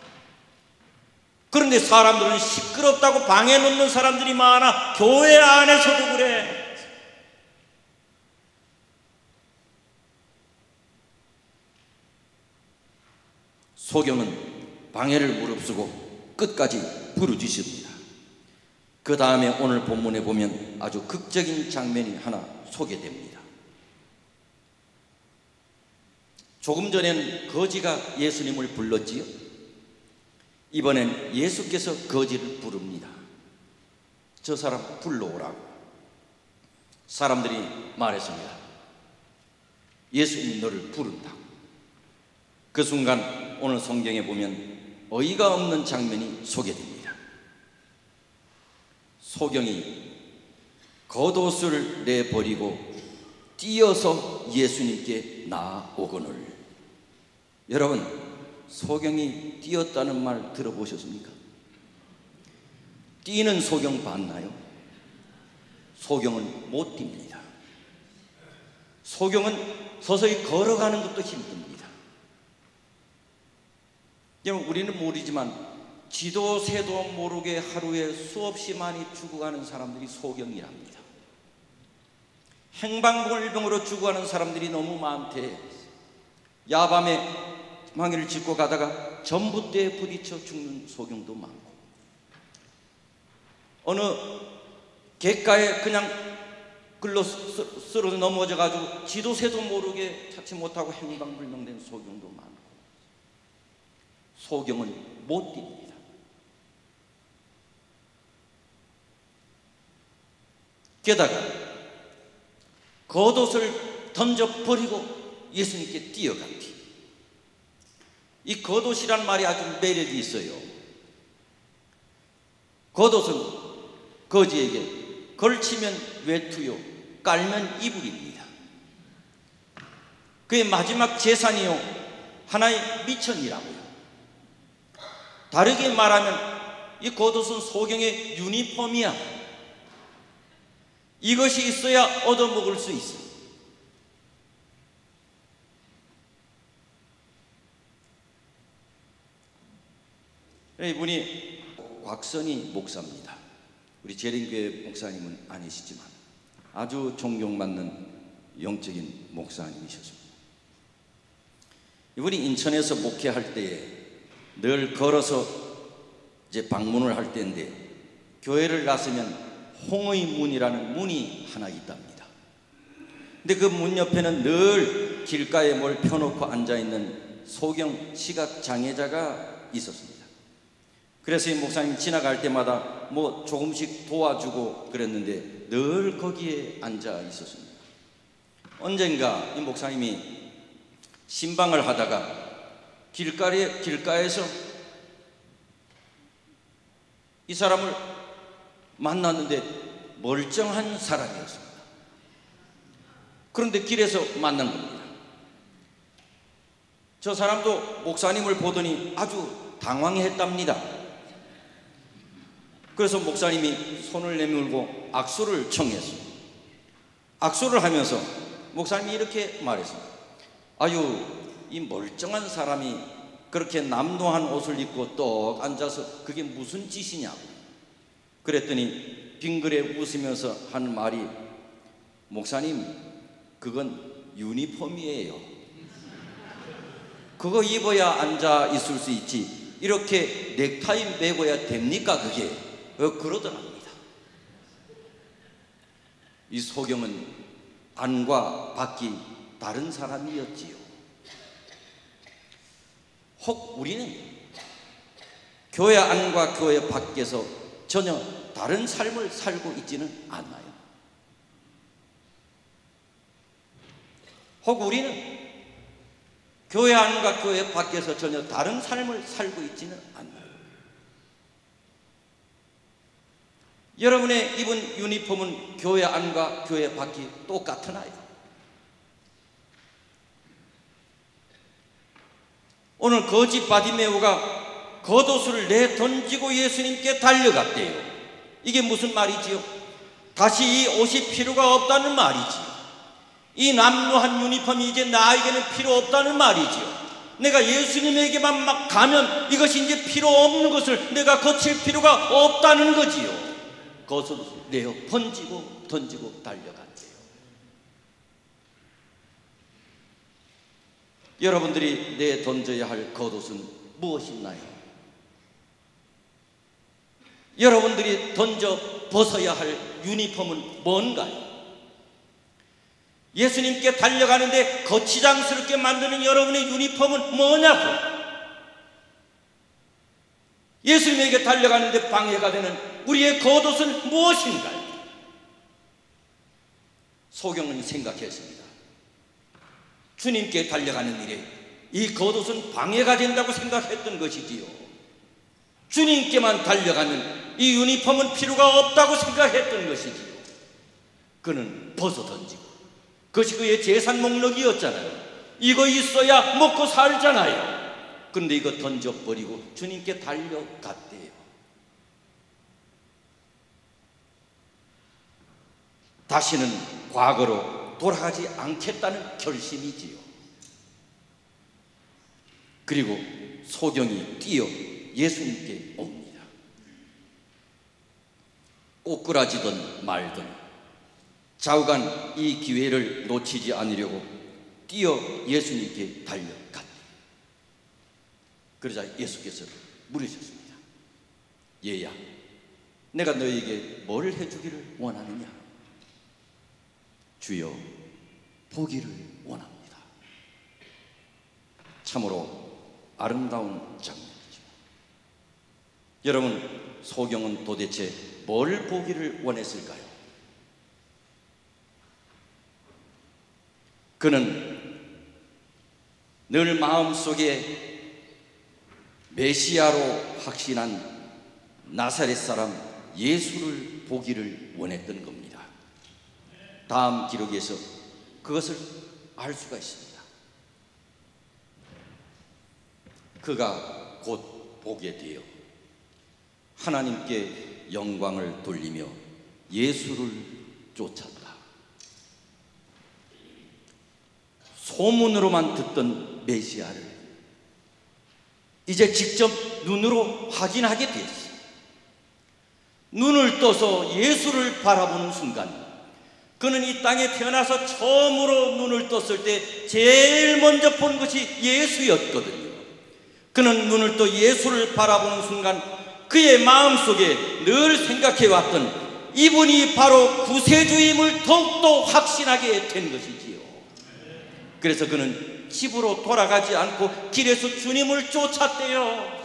그런데 사람들은 시끄럽다고 방해 놓는 사람들이 많아. 교회 안에서도 그래. 소경은 방해를 무릅쓰고 끝까지 부르짖습니다. 그 다음에 오늘 본문에 보면 아주 극적인 장면이 하나 소개됩니다. 조금 전에는 거지가 예수님을 불렀지요. 이번엔 예수께서 거지를 부릅니다. 저 사람 불러오라고. 사람들이 말했습니다. 예수님 너를 부른다고. 그 순간 오늘 성경에 보면 어이가 없는 장면이 소개됩니다. 소경이 겉옷을 내버리고 뛰어서 예수님께 나아오거늘. 여러분, 소경이 뛰었다는 말 들어보셨습니까? 뛰는 소경 봤나요? 소경은 못 뜁니다. 소경은 서서히 걸어가는 것도 힘듭니다. 여러분, 우리는 모르지만 지도 새도 모르게 하루에 수없이 많이 죽어가는 사람들이 소경이랍니다. 행방불명으로 죽어가는 사람들이 너무 많대. 야밤에 망이를 짚고 가다가 전봇대에 부딪혀 죽는 소경도 많고, 어느 갯가에 그냥 글로 쓰러져 넘어져가지고 지도 새도 모르게 찾지 못하고 행방불명된 소경도 많고, 소경은 못 뜁니다. 게다가 겉옷을 던져버리고 예수님께 뛰어갔지. 이 겉옷이란 말이 아주 매력이 있어요. 겉옷은 거지에게 걸치면 외투요, 깔면 이불입니다. 그의 마지막 재산이요 하나의 미천이라고요. 다르게 말하면 이 겉옷은 소경의 유니폼이야. 이것이 있어야 얻어먹을 수 있어. 이분이 곽선희 목사입니다. 우리 재림교회 목사님은 아니시지만 아주 존경받는 영적인 목사님이셨습니다. 이분이 인천에서 목회할 때에 늘 걸어서 이제 방문을 할 때인데, 교회를 나서면 홍의 문이라는 문이 하나 있답니다. 근데 그 문 옆에는 늘 길가에 뭘 펴놓고 앉아있는 소경 시각장애자가 있었습니다. 그래서 이 목사님이 지나갈 때마다 뭐 조금씩 도와주고 그랬는데 늘 거기에 앉아 있었습니다. 언젠가 이 목사님이 신방을 하다가 길가에, 길가에서 이 사람을 만났는데 멀쩡한 사람이었습니다. 그런데 길에서 만난 겁니다. 저 사람도 목사님을 보더니 아주 당황했답니다. 그래서 목사님이 손을 내밀고 악수를 청했습니다. 악수를 하면서 목사님이 이렇게 말했습니다. 아유, 이 멀쩡한 사람이 그렇게 남노한 옷을 입고 떡 앉아서 그게 무슨 짓이냐고. 그랬더니 빙그레 웃으면서 하는 말이, 목사님, 그건 유니폼이에요. 그거 입어야 앉아 있을 수 있지, 이렇게 넥타이 매고야 됩니까 그게? 그러더랍니다. 이 소경은 안과 밖이 다른 사람이었지요. 혹 우리는 교회 안과 교회 밖에서 전혀 다른 삶을 살고 있지는 않나요? 혹 우리는 교회 안과 교회 밖에서 전혀 다른 삶을 살고 있지는 않나요? 여러분의 입은 유니폼은 교회 안과 교회 밖이 똑같으나요? 오늘 거지 바디메오가 겉옷을 내던지고 예수님께 달려갔대요. 이게 무슨 말이지요? 다시 이 옷이 필요가 없다는 말이지요. 이 남루한 유니폼이 이제 나에게는 필요 없다는 말이지요. 내가 예수님에게만 막 가면 이것이 이제 필요 없는 것을 내가 거칠 필요가 없다는 거지요. 겉옷을 내어 던지고 던지고 달려갔대요. 여러분들이 내 던져야 할 겉옷은 무엇이나요? 여러분들이 던져 벗어야 할 유니폼은 뭔가요? 예수님께 달려가는데 거치장스럽게 만드는 여러분의 유니폼은 뭐냐고? 예수님에게 달려가는데 방해가 되는 우리의 겉옷은 무엇인가요? 소경은 생각했습니다. 주님께 달려가는 일에 이 겉옷은 방해가 된다고 생각했던 것이지요. 주님께만 달려가면 이 유니폼은 필요가 없다고 생각했던 것이지요. 그는 벗어 던지고, 그것이 그의 재산 목록이었잖아요. 이거 있어야 먹고 살잖아요. 그런데 이거 던져버리고 주님께 달려갔대요. 다시는 과거로 돌아가지 않겠다는 결심이지요. 그리고 소경이 뛰어 예수님께 옵니다. 꼬꾸라지던 말든 좌우간 이 기회를 놓치지 않으려고 뛰어 예수님께 달려갔다. 그러자 예수께서 물으셨습니다. 얘야, 내가 너에게 뭘 해주기를 원하느냐? 주여, 보기를 원합니다. 참으로 아름다운 장면이죠. 여러분, 소경은 도대체 뭘 보기를 원했을까요? 그는 늘 마음속에 메시아로 확신한 나사렛 사람 예수를 보기를 원했던 겁니다. 다음 기록에서 그것을 알 수가 있습니다. 그가 곧 보게 되어 하나님께 영광을 돌리며 예수를 쫓았다. 소문으로만 듣던 메시아를 이제 직접 눈으로 확인하게 되었어. 눈을 떠서 예수를 바라보는 순간, 그는 이 땅에 태어나서 처음으로 눈을 떴을 때 제일 먼저 본 것이 예수였거든요. 그는 눈을 떠 예수를 바라보는 순간 그의 마음속에 늘 생각해왔던 이분이 바로 구세주임을 더욱더 확신하게 된 것이지요. 그래서 그는 집으로 돌아가지 않고 길에서 주님을 쫓았대요.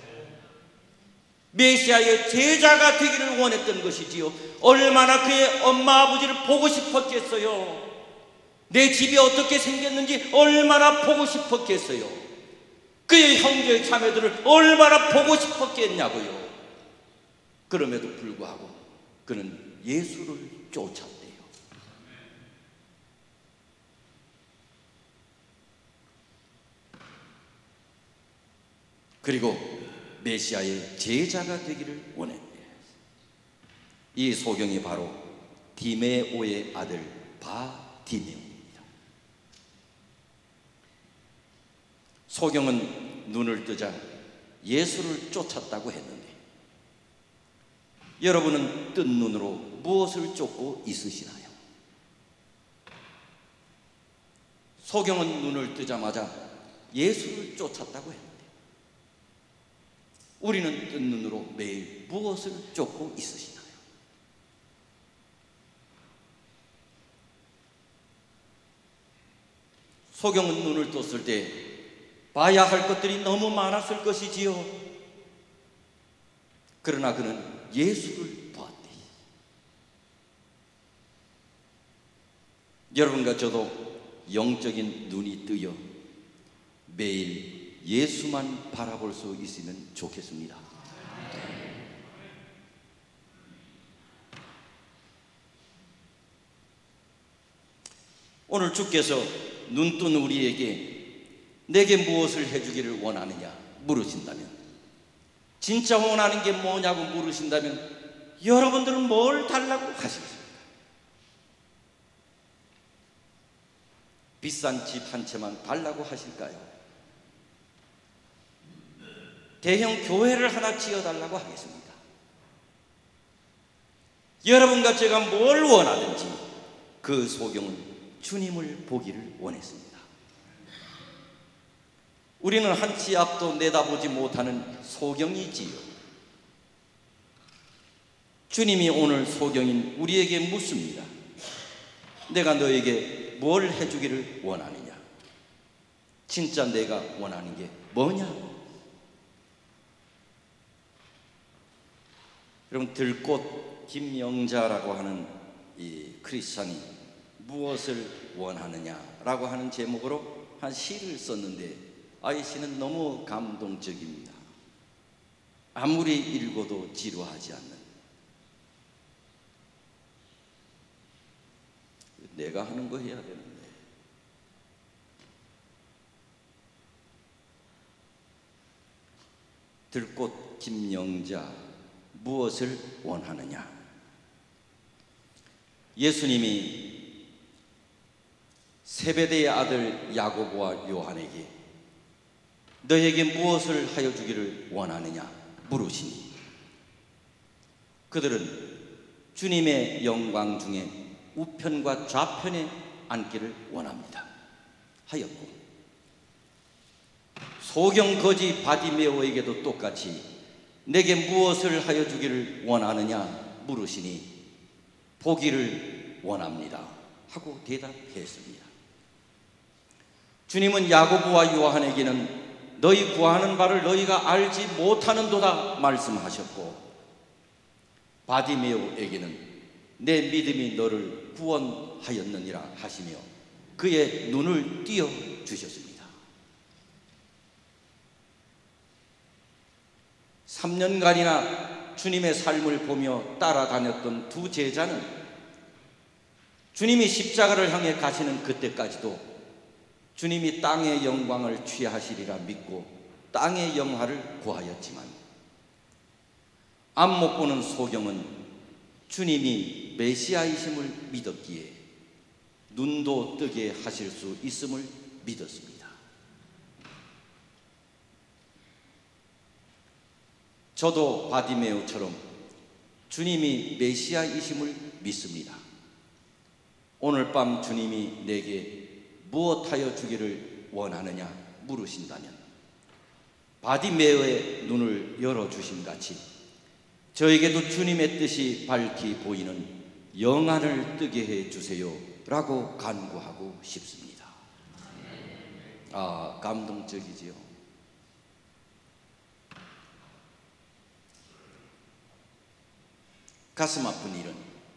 메시아의 제자가 되기를 원했던 것이지요. 얼마나 그의 엄마 아버지를 보고 싶었겠어요. 내 집이 어떻게 생겼는지 얼마나 보고 싶었겠어요. 그의 형제 자매들을 얼마나 보고 싶었겠냐고요. 그럼에도 불구하고 그는 예수를 쫓았대요. 그리고 메시아의 제자가 되기를 원했대요. 이 소경이 바로 디메오의 아들 바디메오입니다. 소경은 눈을 뜨자 예수를 쫓았다고 했는데, 여러분은 뜬 눈으로 무엇을 쫓고 있으시나요? 소경은 눈을 뜨자마자 예수를 쫓았다고 했는데, 우리는 뜬 눈으로 매일 무엇을 쫓고 있으시나요? 소경은 눈을 떴을 때 봐야 할 것들이 너무 많았을 것이지요. 그러나 그는 예수를 보았대. 여러분과 저도 영적인 눈이 뜨여 매일 예수만 바라볼 수 있으면 좋겠습니다. 오늘 주께서 눈뜬 우리에게 내게 무엇을 해주기를 원하느냐 물으신다면, 진짜 원하는 게 뭐냐고 물으신다면 여러분들은 뭘 달라고 하시겠습니까? 비싼 집 한 채만 달라고 하실까요? 대형 교회를 하나 지어달라고 하겠습니다. 여러분과 제가 뭘 원하든지 그 소경은 주님을 보기를 원했습니다. 우리는 한 치 앞도 내다보지 못하는 소경이지요. 주님이 오늘 소경인 우리에게 묻습니다. 내가 너에게 뭘 해주기를 원하느냐? 진짜 내가 원하는 게 뭐냐? 여러분, 들꽃 김영자라고 하는 이 크리스찬이 무엇을 원하느냐라고 하는 제목으로 한 시를 썼는데, 아이 시는 너무 감동적입니다. 아무리 읽어도 지루하지 않는, 내가 하는 거 해야 되는데. 들꽃 김영자 무엇을 원하느냐? 예수님이 세베대의 아들 야고보와 요한에게 너에게 무엇을 하여 주기를 원하느냐 물으시니, 그들은 주님의 영광 중에 우편과 좌편에 앉기를 원합니다 하였고, 소경 거지 바디메오에게도 똑같이 내게 무엇을 하여 주기를 원하느냐 물으시니 보기를 원합니다 하고 대답했습니다. 주님은 야고보와 요한에게는 너희 구하는 바를 너희가 알지 못하는도다 말씀하셨고, 바디메오에게는 내 믿음이 너를 구원하였느니라 하시며 그의 눈을 띄어 주셨습니다. 삼 년간이나 주님의 삶을 보며 따라다녔던 두 제자는 주님이 십자가를 향해 가시는 그때까지도 주님이 땅의 영광을 취하시리라 믿고 땅의 영화를 구하였지만 앞 못 보는 소경은 주님이 메시아이심을 믿었기에 눈도 뜨게 하실 수 있음을 믿었습니다. 저도 바디메오처럼 주님이 메시아이심을 믿습니다. 오늘 밤 주님이 내게 무엇하여 주기를 원하느냐 물으신다면 바디메오의 눈을 열어주신 같이 저에게도 주님의 뜻이 밝히 보이는 영안을 뜨게 해주세요 라고 간구하고 싶습니다. 아, 감동적이지요. 가슴 아픈 일은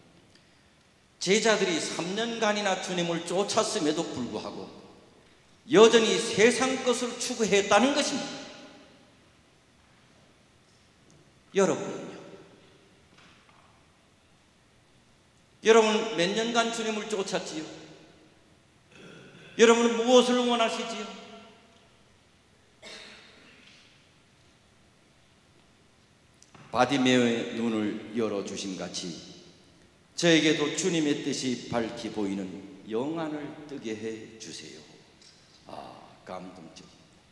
제자들이 삼 년간이나 주님을 쫓았음에도 불구하고 여전히 세상 것을 추구했다는 것입니다. 여러분은요? 여러분 몇 년간 주님을 쫓았지요? 여러분은 무엇을 원하시지요? 바디메오의 눈을 열어주심 같이 저에게도 주님의 뜻이 밝히 보이는 영안을 뜨게 해주세요. 아, 감동적입니다.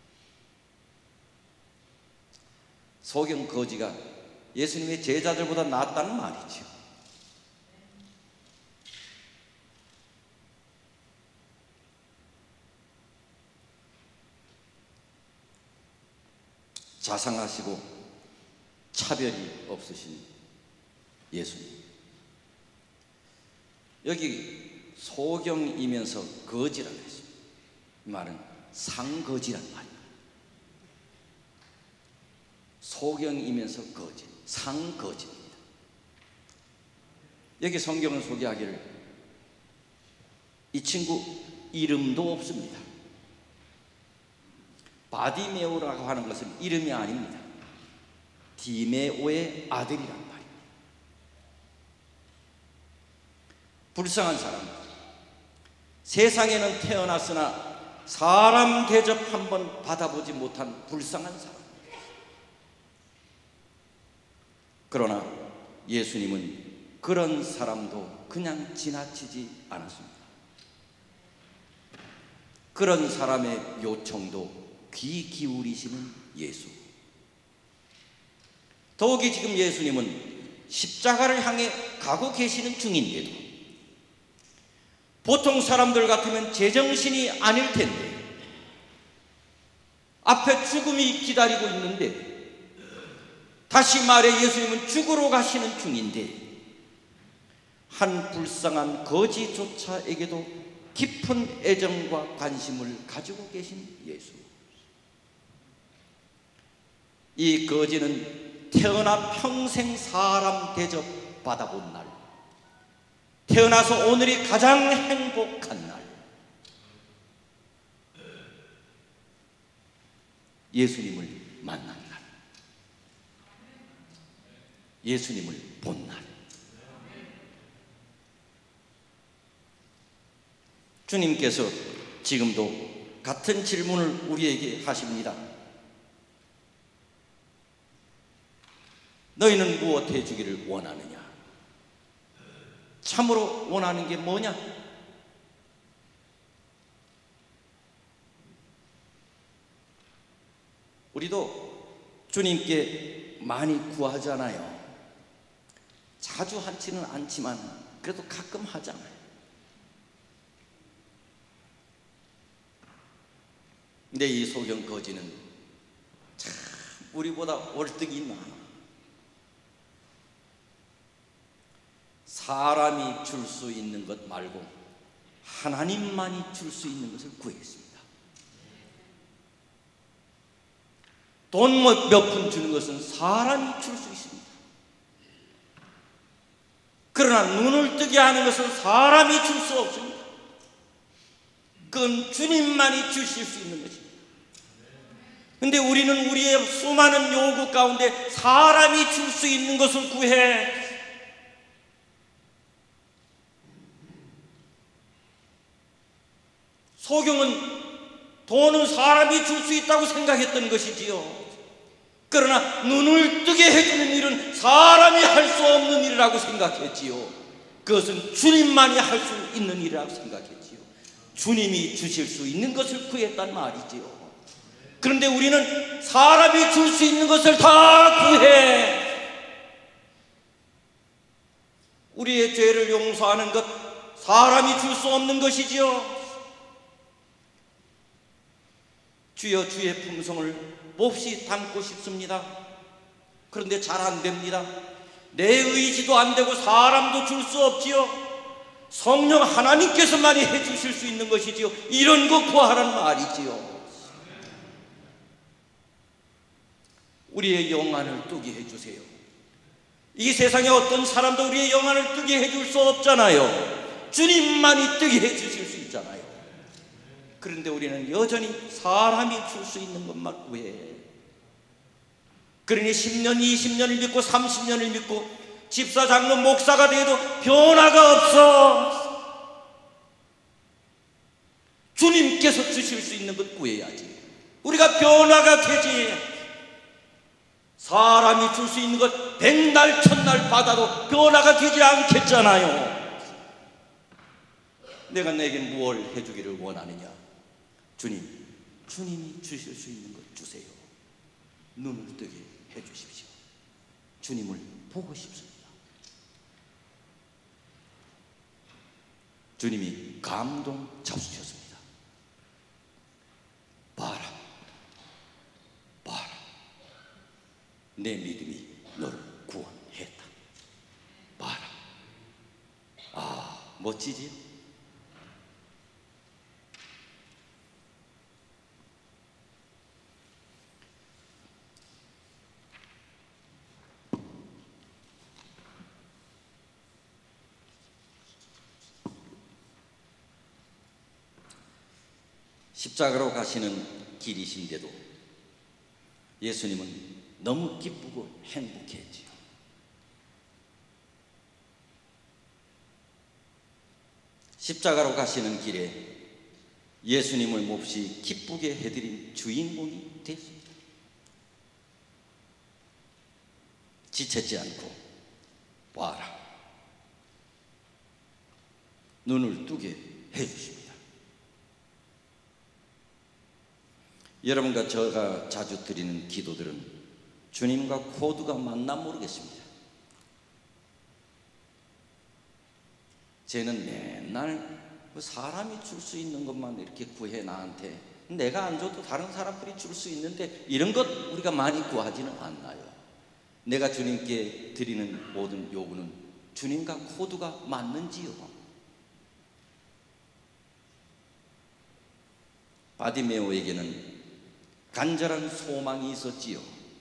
소경 거지가 예수님의 제자들보다 낫다는 말이죠. 자상하시고 차별이 없으신 예수님. 여기 소경이면서 거지라고 했습니다. 이 말은 상거지란 말입니다. 소경이면서 거지, 상거지입니다. 여기 성경은 소개하기를 이 친구 이름도 없습니다. 바디메오라고 하는 것은 이름이 아닙니다. 디메오의 아들이란 말입니다. 불쌍한 사람, 세상에는 태어났으나 사람 대접 한번 받아보지 못한 불쌍한 사람. 그러나 예수님은 그런 사람도 그냥 지나치지 않았습니다. 그런 사람의 요청도 귀 기울이시는 예수. 더욱이 지금 예수님은 십자가를 향해 가고 계시는 중인데도 보통 사람들 같으면 제정신이 아닐 텐데 앞에 죽음이 기다리고 있는데, 다시 말해 예수님은 죽으러 가시는 중인데 한 불쌍한 거지조차에게도 깊은 애정과 관심을 가지고 계신 예수. 이 거지는 태어나 평생 사람 대접 받아본 날, 태어나서 오늘이 가장 행복한 날, 예수님을 만난 날, 예수님을 본 날. 주님께서 지금도 같은 질문을 우리에게 하십니다. 너희는 무엇 해주기를 원하느냐? 참으로 원하는 게 뭐냐? 우리도 주님께 많이 구하잖아요. 자주 하지는 않지만 그래도 가끔 하잖아요. 근데 이 소경 거지는 참 우리보다 월등히 많아. 사람이 줄 수 있는 것 말고 하나님만이 줄 수 있는 것을 구했습니다. 돈 몇 푼 주는 것은 사람이 줄 수 있습니다. 그러나 눈을 뜨게 하는 것은 사람이 줄 수 없습니다. 그건 주님만이 주실 수 있는 것입니다. 근데 우리는 우리의 수많은 요구 가운데 사람이 줄 수 있는 것을 구해. 소경은 돈은 사람이 줄 수 있다고 생각했던 것이지요. 그러나 눈을 뜨게 해주는 일은 사람이 할 수 없는 일이라고 생각했지요. 그것은 주님만이 할 수 있는 일이라고 생각했지요. 주님이 주실 수 있는 것을 구했단 말이지요. 그런데 우리는 사람이 줄 수 있는 것을 다 구해. 우리의 죄를 용서하는 것, 사람이 줄 수 없는 것이지요. 주여, 주의 품성을 몹시 담고 싶습니다. 그런데 잘 안 됩니다. 내 의지도 안 되고 사람도 줄 수 없지요. 성령 하나님께서만이 해주실 수 있는 것이지요. 이런 거 구하란 말이지요. 우리의 영안을 뜨게 해주세요. 이 세상에 어떤 사람도 우리의 영안을 뜨게 해줄 수 없잖아요. 주님만이 뜨게 해주실 수 있잖아요. 그런데 우리는 여전히 사람이 줄 수 있는 것만 구해. 그러니 십 년, 이십 년을 믿고 삼십 년을 믿고 집사, 장로, 목사가 돼도 변화가 없어. 주님께서 주실 수 있는 것 구해야지. 우리가 변화가 되지. 사람이 줄 수 있는 것 백날 천날 받아도 변화가 되지 않겠잖아요. 내가 내게 무엇을 해주기를 원하느냐? 주님, 주님이 주실 수 있는 것 주세요. 눈을 뜨게 해주십시오. 주님을 보고 싶습니다. 주님이 감동 잡수셨습니다. 봐라, 봐라, 내 믿음이 너를 구원했다. 봐라. 아, 멋지지? 십자가로 가시는 길이신데도 예수님은 너무 기쁘고 행복했지요. 십자가로 가시는 길에 예수님을 몹시 기쁘게 해드린 주인공이 됐습니다. 지체지 않고 봐라, 눈을 뜨게 해주십니다. 여러분과 제가 자주 드리는 기도들은 주님과 코드가 맞나 모르겠습니다. 쟤는 맨날 사람이 줄 수 있는 것만 이렇게 구해 나한테, 내가 안 줘도 다른 사람들이 줄 수 있는데 이런 것 우리가 많이 구하지는 않나요? 내가 주님께 드리는 모든 요구는 주님과 코드가 맞는지요? 바디메오에게는 간절한 소망이 있었지요.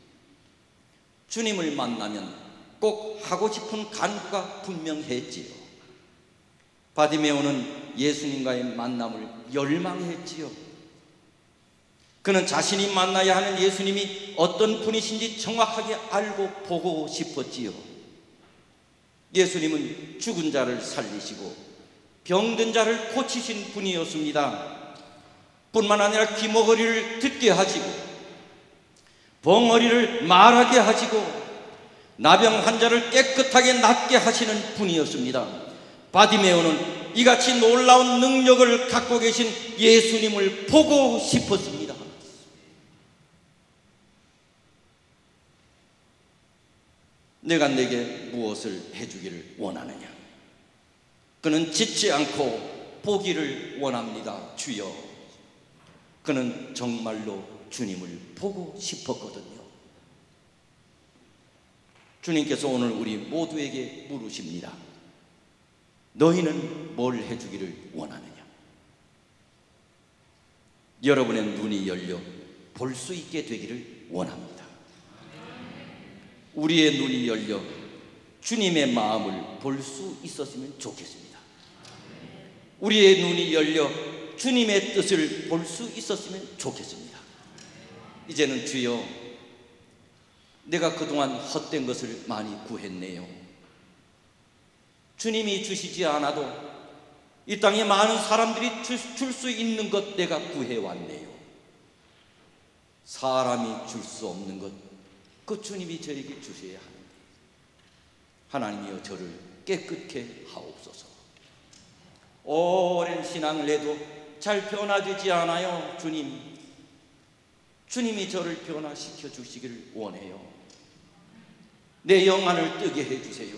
주님을 만나면 꼭 하고 싶은 간구가 분명했지요. 바디메오는 예수님과의 만남을 열망했지요. 그는 자신이 만나야 하는 예수님이 어떤 분이신지 정확하게 알고 보고 싶었지요. 예수님은 죽은 자를 살리시고 병든 자를 고치신 분이었습니다. 뿐만 아니라 귀머거리를 듣게 하시고 벙어리를 말하게 하시고 나병 환자를 깨끗하게 낫게 하시는 분이었습니다. 바디메오는 이같이 놀라운 능력을 갖고 계신 예수님을 보고 싶었습니다. 내가 내게 무엇을 해주기를 원하느냐? 그는 짓지 않고 보기를 원합니다. 주여. 그는 정말로 주님을 보고 싶었거든요. 주님께서 오늘 우리 모두에게 물으십니다. 너희는 뭘 해주기를 원하느냐? 여러분의 눈이 열려 볼 수 있게 되기를 원합니다. 우리의 눈이 열려 주님의 마음을 볼 수 있었으면 좋겠습니다. 우리의 눈이 열려 주님의 뜻을 볼 수 있었으면 좋겠습니다. 이제는 주여, 내가 그동안 헛된 것을 많이 구했네요. 주님이 주시지 않아도 이 땅에 많은 사람들이 줄 수 있는 것 내가 구해왔네요. 사람이 줄 수 없는 것, 그 주님이 저에게 주셔야 하는데, 하나님이여 저를 깨끗게 하옵소서. 오랜 신앙을 해도 잘 변화되지 않아요. 주님, 주님이 저를 변화시켜 주시기를 원해요. 내 영안을 뜨게 해주세요.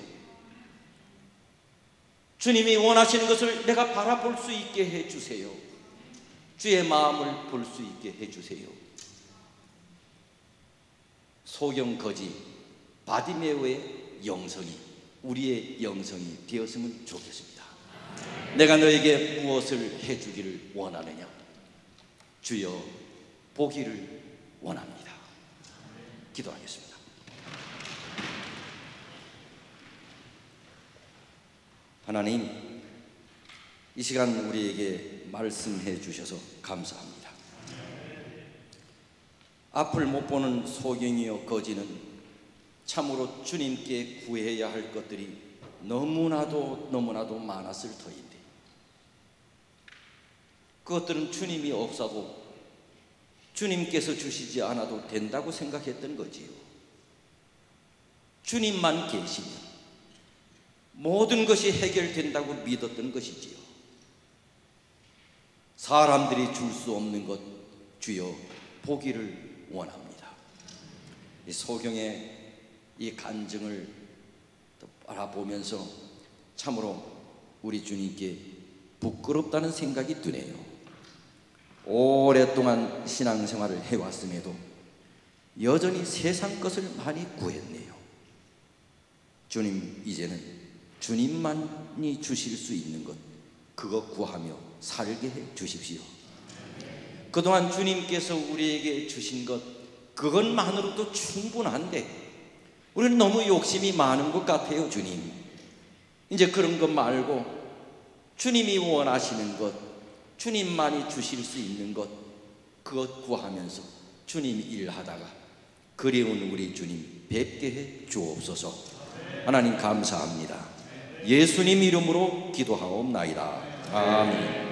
주님이 원하시는 것을 내가 바라볼 수 있게 해주세요. 주의 마음을 볼 수 있게 해주세요. 소경 거지 바디메오의 영성이 우리의 영성이 되었으면 좋겠습니다. 내가 너에게 무엇을 해주기를 원하느냐? 주여 보기를 원합니다. 기도하겠습니다. 하나님, 이 시간 우리에게 말씀해 주셔서 감사합니다. 앞을 못 보는 소경이여 거지는 참으로 주님께 구해야 할 것들이 너무나도 너무나도 많았을 터인데, 그것들은 주님이 없어도 주님께서 주시지 않아도 된다고 생각했던 거지요. 주님만 계시면 모든 것이 해결된다고 믿었던 것이지요. 사람들이 줄 수 없는 것, 주여 보기를 원합니다. 이 소경의 이 간증을 바라보면서 참으로 우리 주님께 부끄럽다는 생각이 드네요. 오랫동안 신앙생활을 해왔음에도 여전히 세상 것을 많이 구했네요. 주님, 이제는 주님만이 주실 수 있는 것, 그것 구하며 살게 해 주십시오. 그동안 주님께서 우리에게 주신 것, 그것만으로도 충분한데 우리는 너무 욕심이 많은 것 같아요. 주님, 이제 그런 것 말고 주님이 원하시는 것, 주님만이 주실 수 있는 것, 그것 구하면서 주님 일하다가 그리운 우리 주님 뵙게 해 주옵소서. 하나님 감사합니다. 예수님 이름으로 기도하옵나이다. 아멘.